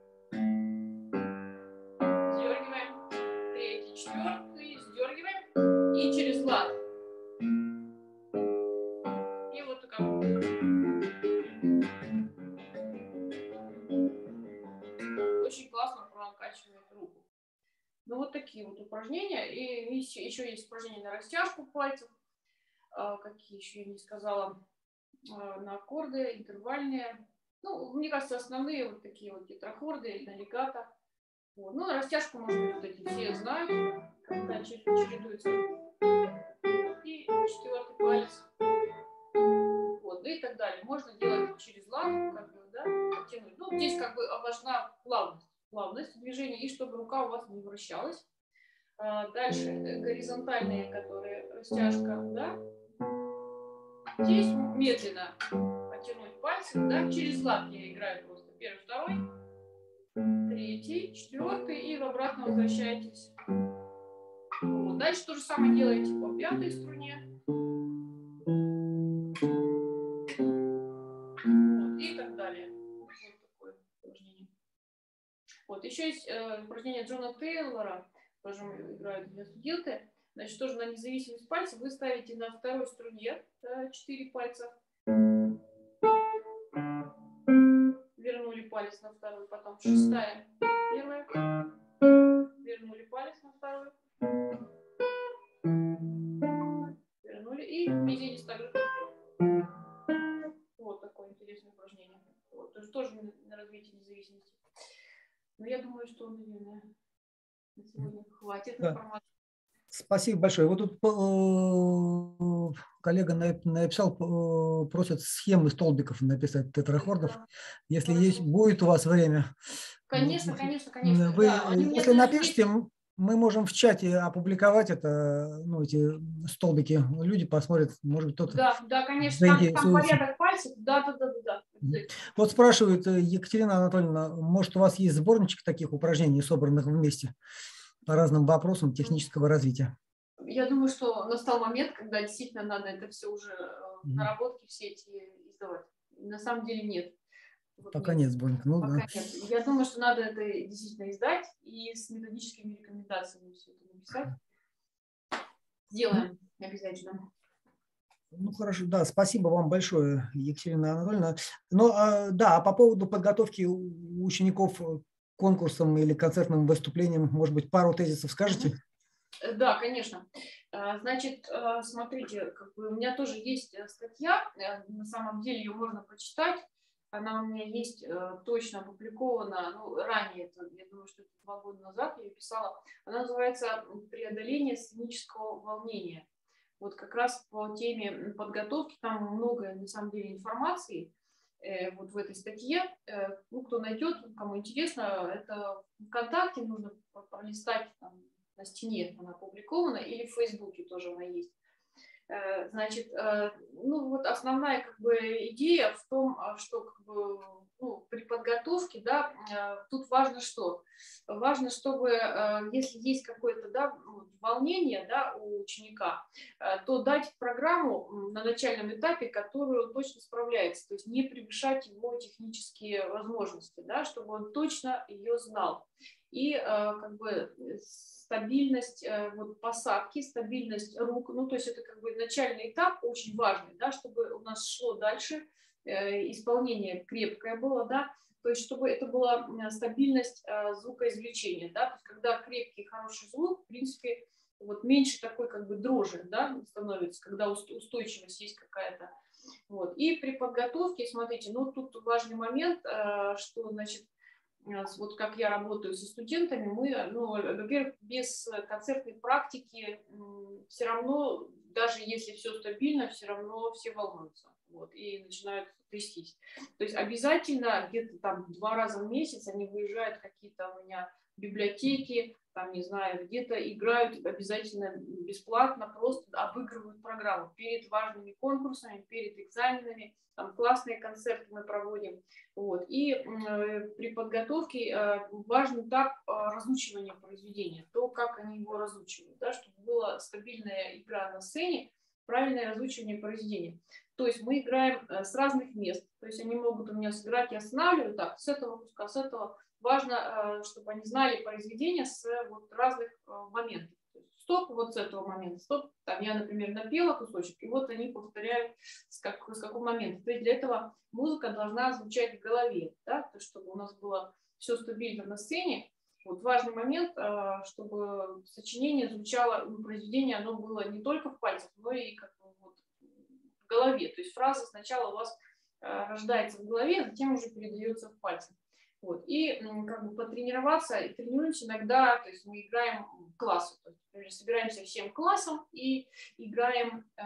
Сдергиваем, третий, четвертый, сдергиваем и через лад. И вот такая. Очень классно прокачивает руку. Ну вот такие вот упражнения. И еще, еще есть упражнения на растяжку пальцев. А, какие еще я не сказала. А, на аккорды, интервальные. Ну, мне кажется, основные вот такие вот тетрахорды, на легато. Вот. Ну, на растяжку, может быть, вот эти все знают, когда чередуется. И четвертый палец. Вот, и так далее. Можно делать через лад, как бы, да, оттянуть. Ну, здесь как бы важна плавность, плавность движения, и чтобы рука у вас не вращалась. А дальше горизонтальные, которые растяжка, да. Здесь медленно оттянуть пальцы, да, через лад я играю просто. Первый, второй, третий, четвертый, и в обратно возвращаетесь. Вот. Дальше то же самое делаете по пятой струне. Вот, и так далее. Вот такое упражнение. Вот, еще есть э, упражнение Джона Тейлора, тоже играют для студенты. Значит, тоже на независимость пальцев вы ставите на второй струне четыре пальца. Вернули палец на второй, потом шестая, первая. Вернули палец на второй. Вернули и мизинец также. Вот такое интересное упражнение. Вот, тоже, тоже на развитие независимости. Но я думаю, что, наверное, на сегодня хватит информации. Спасибо большое. Вот тут э, коллега написал, э, просит схемы столбиков написать тетрахордов. Да. Если есть, будет у вас время. Конечно, конечно, конечно. Вы, Да, если напишите, есть... мы можем в чате опубликовать это, ну, эти столбики. Люди посмотрят, может быть, кто-то. Да, да, конечно. Там, там порядок пальцев. Да, да, да, да. Вот спрашивают, Екатерина Анатольевна, может, у вас есть сборничек таких упражнений, собранных вместе по разным вопросам технического развития? Я думаю, что настал момент, когда действительно надо это все уже mm-hmm. наработки все эти издавать. На самом деле нет. Вот Пока нет, нет сборника. Ну, Пока да. нет. Я думаю, что надо это действительно издать и с методическими рекомендациями все это написать. Сделаем mm-hmm. обязательно. Ну, хорошо, да, спасибо вам большое, Екатерина Анатольевна. Ну, а, да, а по поводу подготовки учеников к конкурсам или концертным выступлениям, может быть, пару тезисов скажете? Да, конечно. Значит, смотрите, как бы у меня тоже есть статья, на самом деле ее можно почитать. она у меня есть э, точно опубликована, ну, ранее, это, я думаю, что это два года назад я ее писала. Она называется «Преодоление сценического волнения». Вот как раз по теме подготовки, там много, на самом деле, информации э, вот в этой статье. Э, ну, кто найдет, кому интересно, это ВКонтакте, нужно пролистать, там, на стене она опубликована, или в Фейсбуке тоже она есть. Значит, ну вот основная как бы идея в том, что как бы, ну, при подготовке, да, тут важно что? Важно, чтобы, если есть какое-то, да, волнение, да, у ученика, то дать программу на начальном этапе, которую точно справляется, то есть не превышать его технические возможности, да, чтобы он точно ее знал. И как бы стабильность вот, посадки, стабильность рук, ну, то есть это как бы начальный этап очень важный, да, чтобы у нас шло дальше, э, исполнение крепкое было, да, то есть чтобы это была стабильность э, звукоизвлечения, да, то есть когда крепкий, хороший звук, в принципе, вот меньше такой как бы дрожи, да, становится, когда устойчивость есть какая-то. Вот. И при подготовке, смотрите, ну, тут важный момент, э, что, значит, вот как я работаю со студентами, мы, ну, во-первых, без концертной практики все равно, даже если все стабильно, все равно все волнуются, вот, и начинают трястись. То есть обязательно где-то там два раза в месяц они выезжают какие-то у меня библиотеки, там, не знаю, где-то играют обязательно бесплатно, просто обыгрывают программу перед важными конкурсами, перед экзаменами, там классные концерты мы проводим. Вот. И э, при подготовке э, важен этап э, разучивания произведения, то, как они его разучивают, да, чтобы была стабильная игра на сцене, правильное разучивание произведения. То есть мы играем э, с разных мест, то есть они могут у меня сыграть, я останавливаю, так, с этого куска, с этого. Важно, чтобы они знали произведение с вот разных моментов. Стоп, вот с этого момента, стоп, там я, например, напела кусочек, и вот они повторяют с, как, с какого момента. То есть для этого музыка должна звучать в голове, да, то есть чтобы у нас было все стабильно на сцене. Вот важный момент, чтобы сочинение звучало, произведение, оно было не только в пальцах, но и как бы вот в голове. То есть фраза сначала у вас рождается в голове, а затем уже передается в пальцы. Вот. И как бы потренироваться, и тренируемся иногда, то есть мы играем классу, то есть, например, собираемся всем классом и играем, э,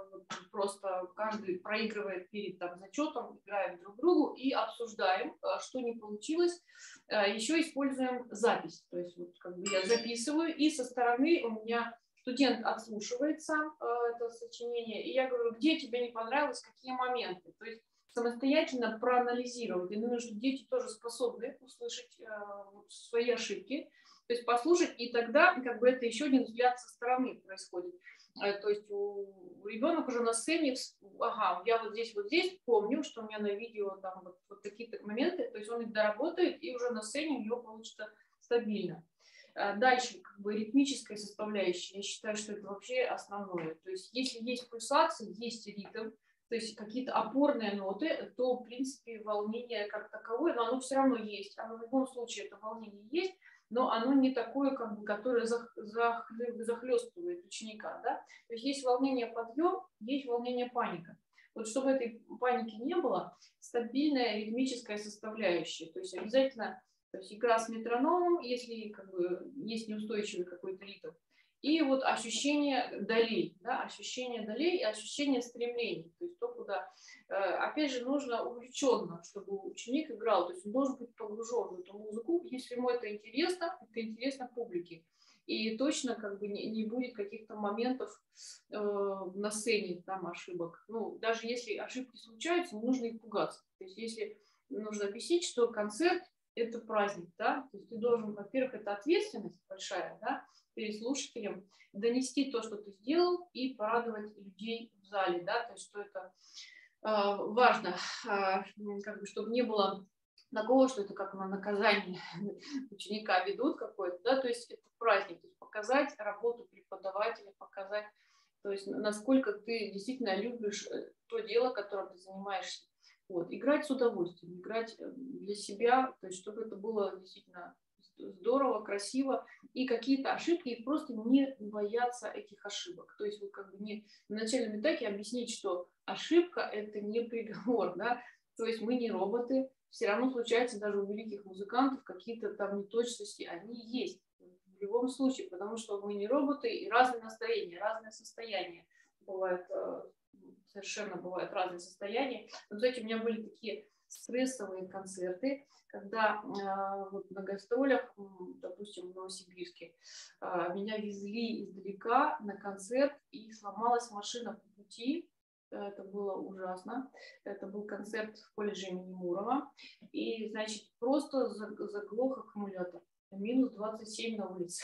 просто каждый проигрывает перед там, зачетом, играем друг другу и обсуждаем, что не получилось. Э, еще используем запись, то есть вот, как бы я записываю, и со стороны у меня студент отслушивается э, это сочинение, и я говорю, где тебе не понравилось, какие моменты. То есть самостоятельно проанализировать. Я думаю, что дети тоже способны услышать э, вот, свои ошибки, то есть послушать, и тогда как бы это еще один взгляд со стороны происходит. Э, то есть у, у ребенок уже на сцене, ага, я вот здесь, вот здесь помню, что у меня на видео там вот, вот такие-то моменты, то есть он их доработает, и уже на сцене у него получится стабильно. Э, дальше, как бы ритмическая составляющая, я считаю, что это вообще основное. То есть если есть пульсация, есть ритм, то есть какие-то опорные ноты, то, в принципе, волнение как таковое, но оно все равно есть. Оно в любом случае, это волнение есть, но оно не такое, как бы, которое захлестывает ученика. Да? То есть есть волнение подъем, есть волнение паника. Вот чтобы этой паники не было, стабильная ритмическая составляющая. То есть обязательно то есть игра с метрономом, если как бы, есть неустойчивый какой-то ритм. И вот ощущение долей, да, ощущение долей и ощущение стремлений, то есть то, куда, э, опять же, нужно увлеченно, чтобы ученик играл, то есть он должен быть погружен в эту музыку, если ему это интересно, это интересно публике. И точно как бы не, не будет каких-то моментов э, на сцене, там, ошибок. Ну, даже если ошибки случаются, не нужно их пугаться. То есть если нужно объяснить, что концерт – это праздник, да, то есть ты должен, во-первых, это ответственность большая, да, перед слушателем, донести то, что ты сделал, и порадовать людей в зале, да, то есть что это э, важно, э, как бы, чтобы не было такого, что это как на наказание ученика ведут какой-то, да, то есть это праздник, то есть показать работу преподавателя, показать, то есть насколько ты действительно любишь то дело, которым ты занимаешься. Вот. Играть с удовольствием, играть для себя, то есть чтобы это было действительно здорово, красиво, и какие-то ошибки, и просто не бояться этих ошибок. То есть вот как бы не на начальном этапе объяснить, что ошибка – это не приговор, да, То есть мы не роботы, все равно случается даже у великих музыкантов какие-то там неточности, они есть в любом случае, потому что мы не роботы, и разные настроения, разные состояния бывают, совершенно бывают разные состояния. Но, кстати, у меня были такие стрессовые концерты, когда э, вот на гастролях, допустим, в Новосибирске, э, меня везли издалека на концерт, и сломалась машина по пути. Это было ужасно. Это был концерт в колледже имени Мурова. И, значит, просто заглох аккумулятор. минус двадцать семь на улице.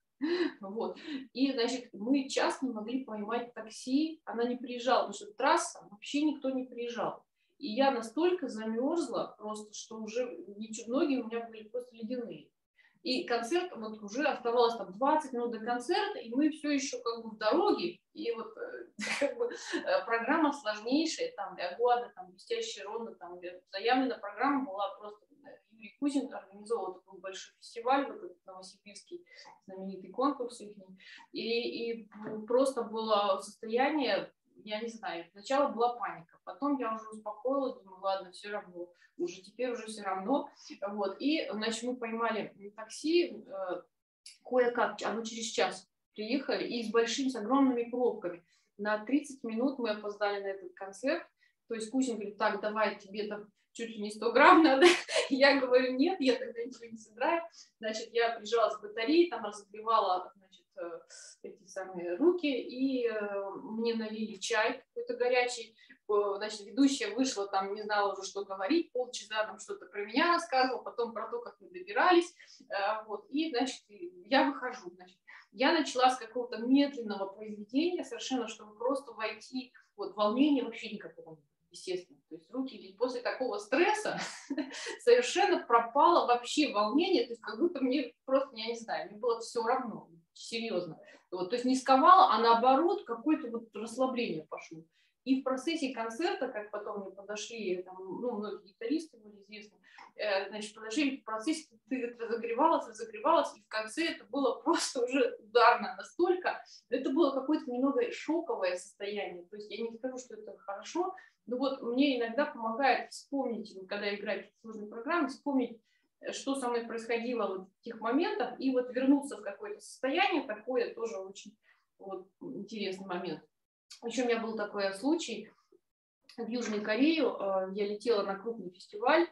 Вот. И, значит, мы час не могли поймать такси. Она не приезжала, потому что трасса, вообще никто не приезжал. И я настолько замерзла просто, что уже ноги у меня были просто ледяные. И концерт, вот уже оставалось там двадцать минут до концерта, и мы все еще как бы в дороге, и вот как бы программа сложнейшая, там Агуада, там блестящая ронда, там заявлена программа была просто, Юрий Кузин организовал такой большой фестиваль, вот этот новосибирский знаменитый конкурс их, и, и просто было состояние, я не знаю, сначала была паника, потом я уже успокоилась, думаю, ладно, все равно, уже теперь уже все равно, вот, и, значит, мы поймали такси, э, кое-как, оно через час приехали, и с большими, с огромными пробками, на тридцать минут мы опоздали на этот концерт, то есть Кузин говорит, так, давай, тебе там чуть ли не сто грамм надо, я говорю, нет, я тогда ничего не собираю, значит, я прижалась к батарее, там разогревала, значит, эти самые руки, и э, мне налили чай какой-то горячий, значит, ведущая вышла, там не знала уже, что говорить, полчаса там что-то про меня рассказывала, потом про то, как мы добирались, э, вот, и, значит, я выхожу, значит, я начала с какого-то медленного произведения, совершенно, чтобы просто войти, вот, волнение вообще никакого нет, естественно, то есть руки, после такого стресса совершенно пропало вообще волнение, то есть как будто мне просто, я не знаю, мне было все равно, серьезно. Вот, то есть не сковало, а наоборот какое-то вот расслабление пошло. И в процессе концерта, как потом мне подошли, там, ну, многие гитаристы были известны, э, значит, подошли в процессе, ты разогревалась, разогревалась, и в конце это было просто уже ударно настолько, это было какое-то немного шоковое состояние. То есть я не скажу, что это хорошо, но вот мне иногда помогает вспомнить, когда играю в сложные программы, вспомнить, что со мной происходило вот в тех моментах, и вот вернуться в какое-то состояние, такое тоже очень вот, интересный момент. Еще у меня был такой случай в Южной Корее, я летела на крупный фестиваль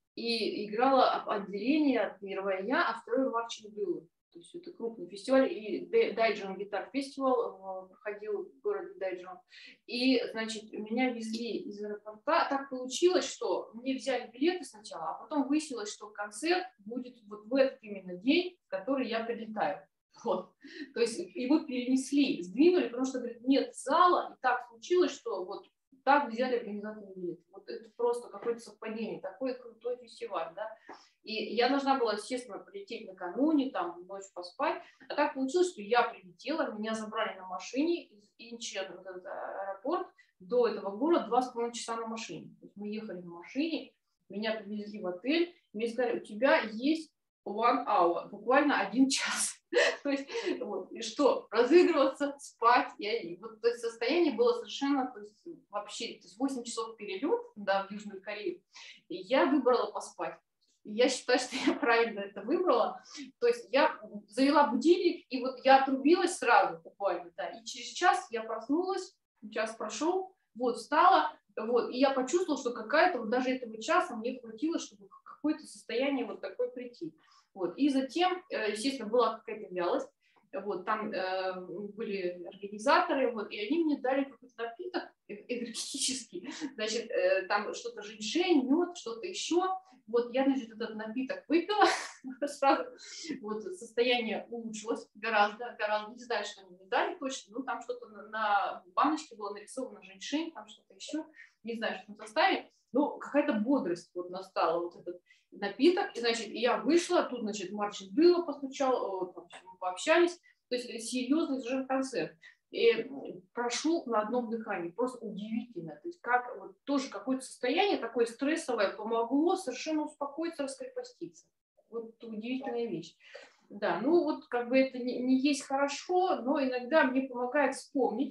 и играла отделение, первое я, а второе Марчин Билл. То есть это крупный фестиваль, и Дайджон Гитар Фестивал проходил в городе Дайджон. И, значит, меня везли из аэропорта. Так получилось, что мне взяли билеты сначала, а потом выяснилось, что концерт будет вот в этот именно день, в который я прилетаю. Вот. То есть его перенесли, сдвинули, потому что, говорит, нет зала, и так случилось, что вот так взяли организаторы билеты. Вот это просто какое-то совпадение, такой крутой фестиваль, да. И я должна была, естественно, прилететь накануне, там, ночь поспать. А так получилось, что я прилетела, меня забрали на машине из Инчен, вот этот аэропорт, до этого города два с половиной часа на машине. То есть мы ехали на машине, меня привезли в отель, мне сказали, у тебя есть one hour, буквально один час. То есть, вот, и что, разыгрываться, спать, я, вот, то есть состояние было совершенно, то есть, вообще, то есть восемь часов перелет, да, в Южную Корею, и я выбрала поспать. И я считаю, что я правильно это выбрала, то есть я завела будильник, и вот я отрубилась сразу буквально, да, и через час я проснулась, час прошел, вот, встала, вот, и я почувствовала, что какая-то, вот даже этого часа мне хватило, чтобы в какое-то состояние вот такое прийти. Вот. И затем, естественно, была какая-то вялость, вот, там э, были организаторы, вот, и они мне дали какой-то напиток энергетический, значит, э, там что-то женьшень, мед, что-то еще, вот, я, значит, этот напиток выпила, сразу, вот, состояние улучшилось гораздо, гораздо, не знаю, что они мне дали точно, ну, там что-то на, на баночке было нарисовано женьшень, там что-то еще, не знаю, что в составе, но какая-то бодрость вот настала, вот этот напиток, и, значит, я вышла, тут, значит, Марчин Билл постучал, там, мы пообщались, то есть серьезный же концерт. И прошел на одном дыхании, просто удивительно, то есть как вот тоже какое-то состояние такое стрессовое помогло совершенно успокоиться, раскрепоститься. Вот удивительная вещь. Да, ну вот как бы это не, не есть хорошо, но иногда мне помогает вспомнить просто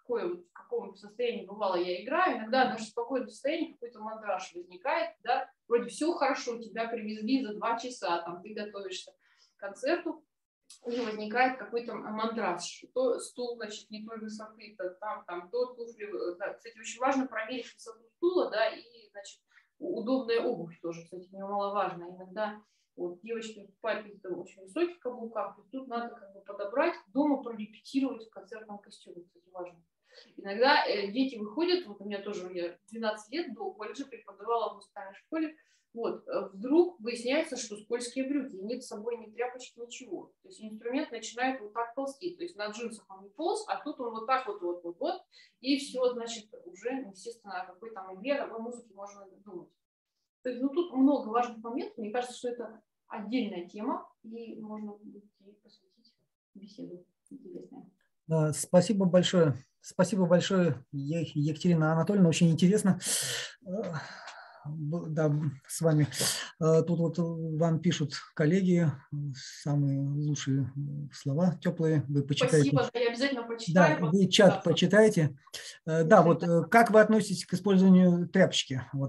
какое, вот, в каком состоянии бывало я играю, иногда даже в спокойном состоянии какой-то мандраж возникает, да, вроде все хорошо, тебя привезли за два часа, там, ты готовишься к концерту, и возникает какой-то мандраж, то стул, значит, не той высоты, то там, там, то туфли, да. Кстати, очень важно проверить высоту стула, да, и, значит, удобная обувь тоже, кстати, немаловажно. Иногда вот, девочки покупают какие-то очень высоких каблуках, и тут надо как бы подобрать, дома прорепетировать в концертном костюме, кстати, важно. Иногда э, дети выходят, вот у меня тоже, я двенадцать лет до колледжа преподавала в музыкальной школе, вот, вдруг выясняется, что скользкие брюки, нет с собой ни тряпочки, ничего. То есть инструмент начинает вот так ползти, то есть на джинсах он не полз, а тут он вот так вот, вот, вот, вот, и все, значит, уже, естественно, о какой там игре, о какой музыке можно думать. То есть, ну, тут много важных моментов, мне кажется, что это отдельная тема, и можно ей посвятить беседу интересную. Да, спасибо большое. Спасибо большое, Екатерина Анатольевна, очень интересно. Да, с вами. Тут вот вам пишут коллеги самые лучшие слова, теплые. Вы почитаете. Спасибо, я обязательно почитаю. Да, вы чат да. почитаете. Да, вот как вы относитесь к использованию тряпочки? Вот,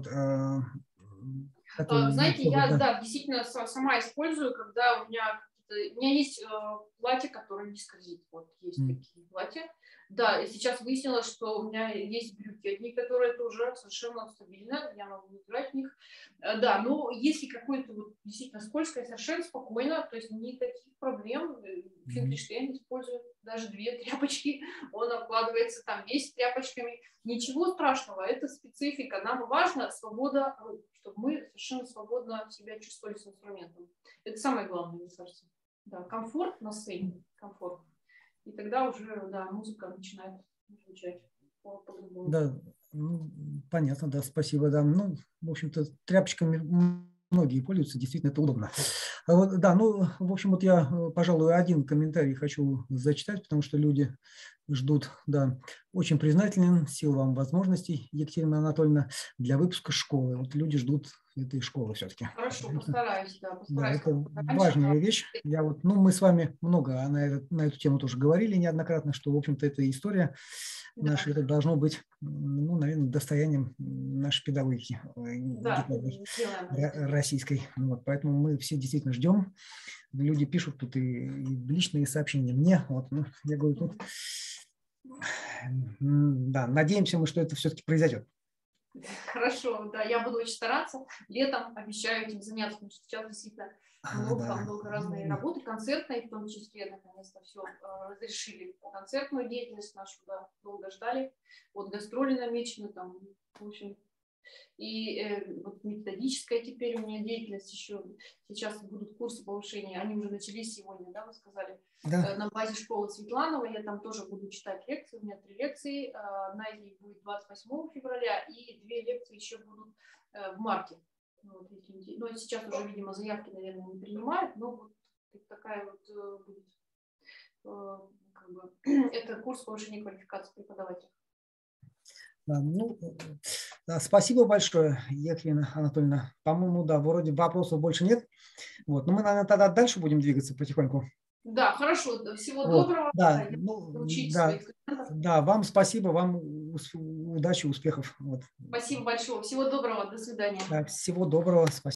это, знаете, я да. Да, действительно сама использую, когда у меня, у меня есть платье, которое не скользит. Вот есть mm. такие платья. Да, и сейчас выяснилось, что у меня есть брюки одни, которые тоже совершенно стабильно, я могу играть в них. Да, но если какое-то вот действительно скользкое, совершенно спокойно, то есть никаких проблем. Финклиштейн использует даже две тряпочки, он обкладывается там весь тряпочками. Ничего страшного, это специфика. Нам важна свобода рук, чтобы мы совершенно свободно себя чувствовали с инструментом. Это самое главное, мне кажется. Да, комфорт на сцене, комфорт. И тогда уже, да, музыка начинает звучать по-другому. Да, ну, понятно, да, спасибо, да. Ну, в общем-то, тряпочками многие пользуются, действительно, это удобно. Вот, да, ну, в общем, вот я, пожалуй, один комментарий хочу зачитать, потому что люди ждут, да, очень признателен, сил вам возможностей, Екатерина Анатольевна, для выпуска школы. Вот люди ждут этой школы все-таки. Хорошо, постараюсь, да, постараюсь. Да, это важная вещь. Я вот, ну, мы с вами много на, это, на эту тему тоже говорили неоднократно, что, в общем-то, эта история да. наша, это должно быть, ну, наверное, достоянием нашей педагогики да, российской. Вот, поэтому мы все действительно ждем. Люди пишут тут и, и личные сообщения мне. Вот, ну, я говорю, тут, да, надеемся мы, что это все-таки произойдет. Хорошо, да, я буду очень стараться. Летом обещаю этим заняться, потому что сейчас действительно много, а, да. много разной работы, концертной, в том числе, наконец-то все э, разрешили концертную деятельность нашу, да, долго ждали. Вот гастроли намечены там, в общем. И э, вот методическая теперь у меня деятельность еще. Сейчас будут курсы повышения, они уже начались сегодня, да, вы сказали, да. э, на базе школы Светланова. Я там тоже буду читать лекции, у меня три лекции. Э, одна из них будет двадцать восьмого февраля, и две лекции еще будут э, в марте. Вот, ну, сейчас уже, видимо, заявки, наверное, не принимают, но вот такая вот э, будет, э, как бы, это курс повышения квалификации преподавателей. Да, ну, да, спасибо большое, Екатерина Анатольевна. По-моему, да, вроде вопросов больше нет. Вот, но мы, наверное, тогда дальше будем двигаться потихоньку. Да, хорошо. Всего вот, доброго. Да, ну, да, да, вам спасибо, вам удачи, успехов. Вот. Спасибо большое. Всего доброго. До свидания. Да, всего доброго. Спасибо.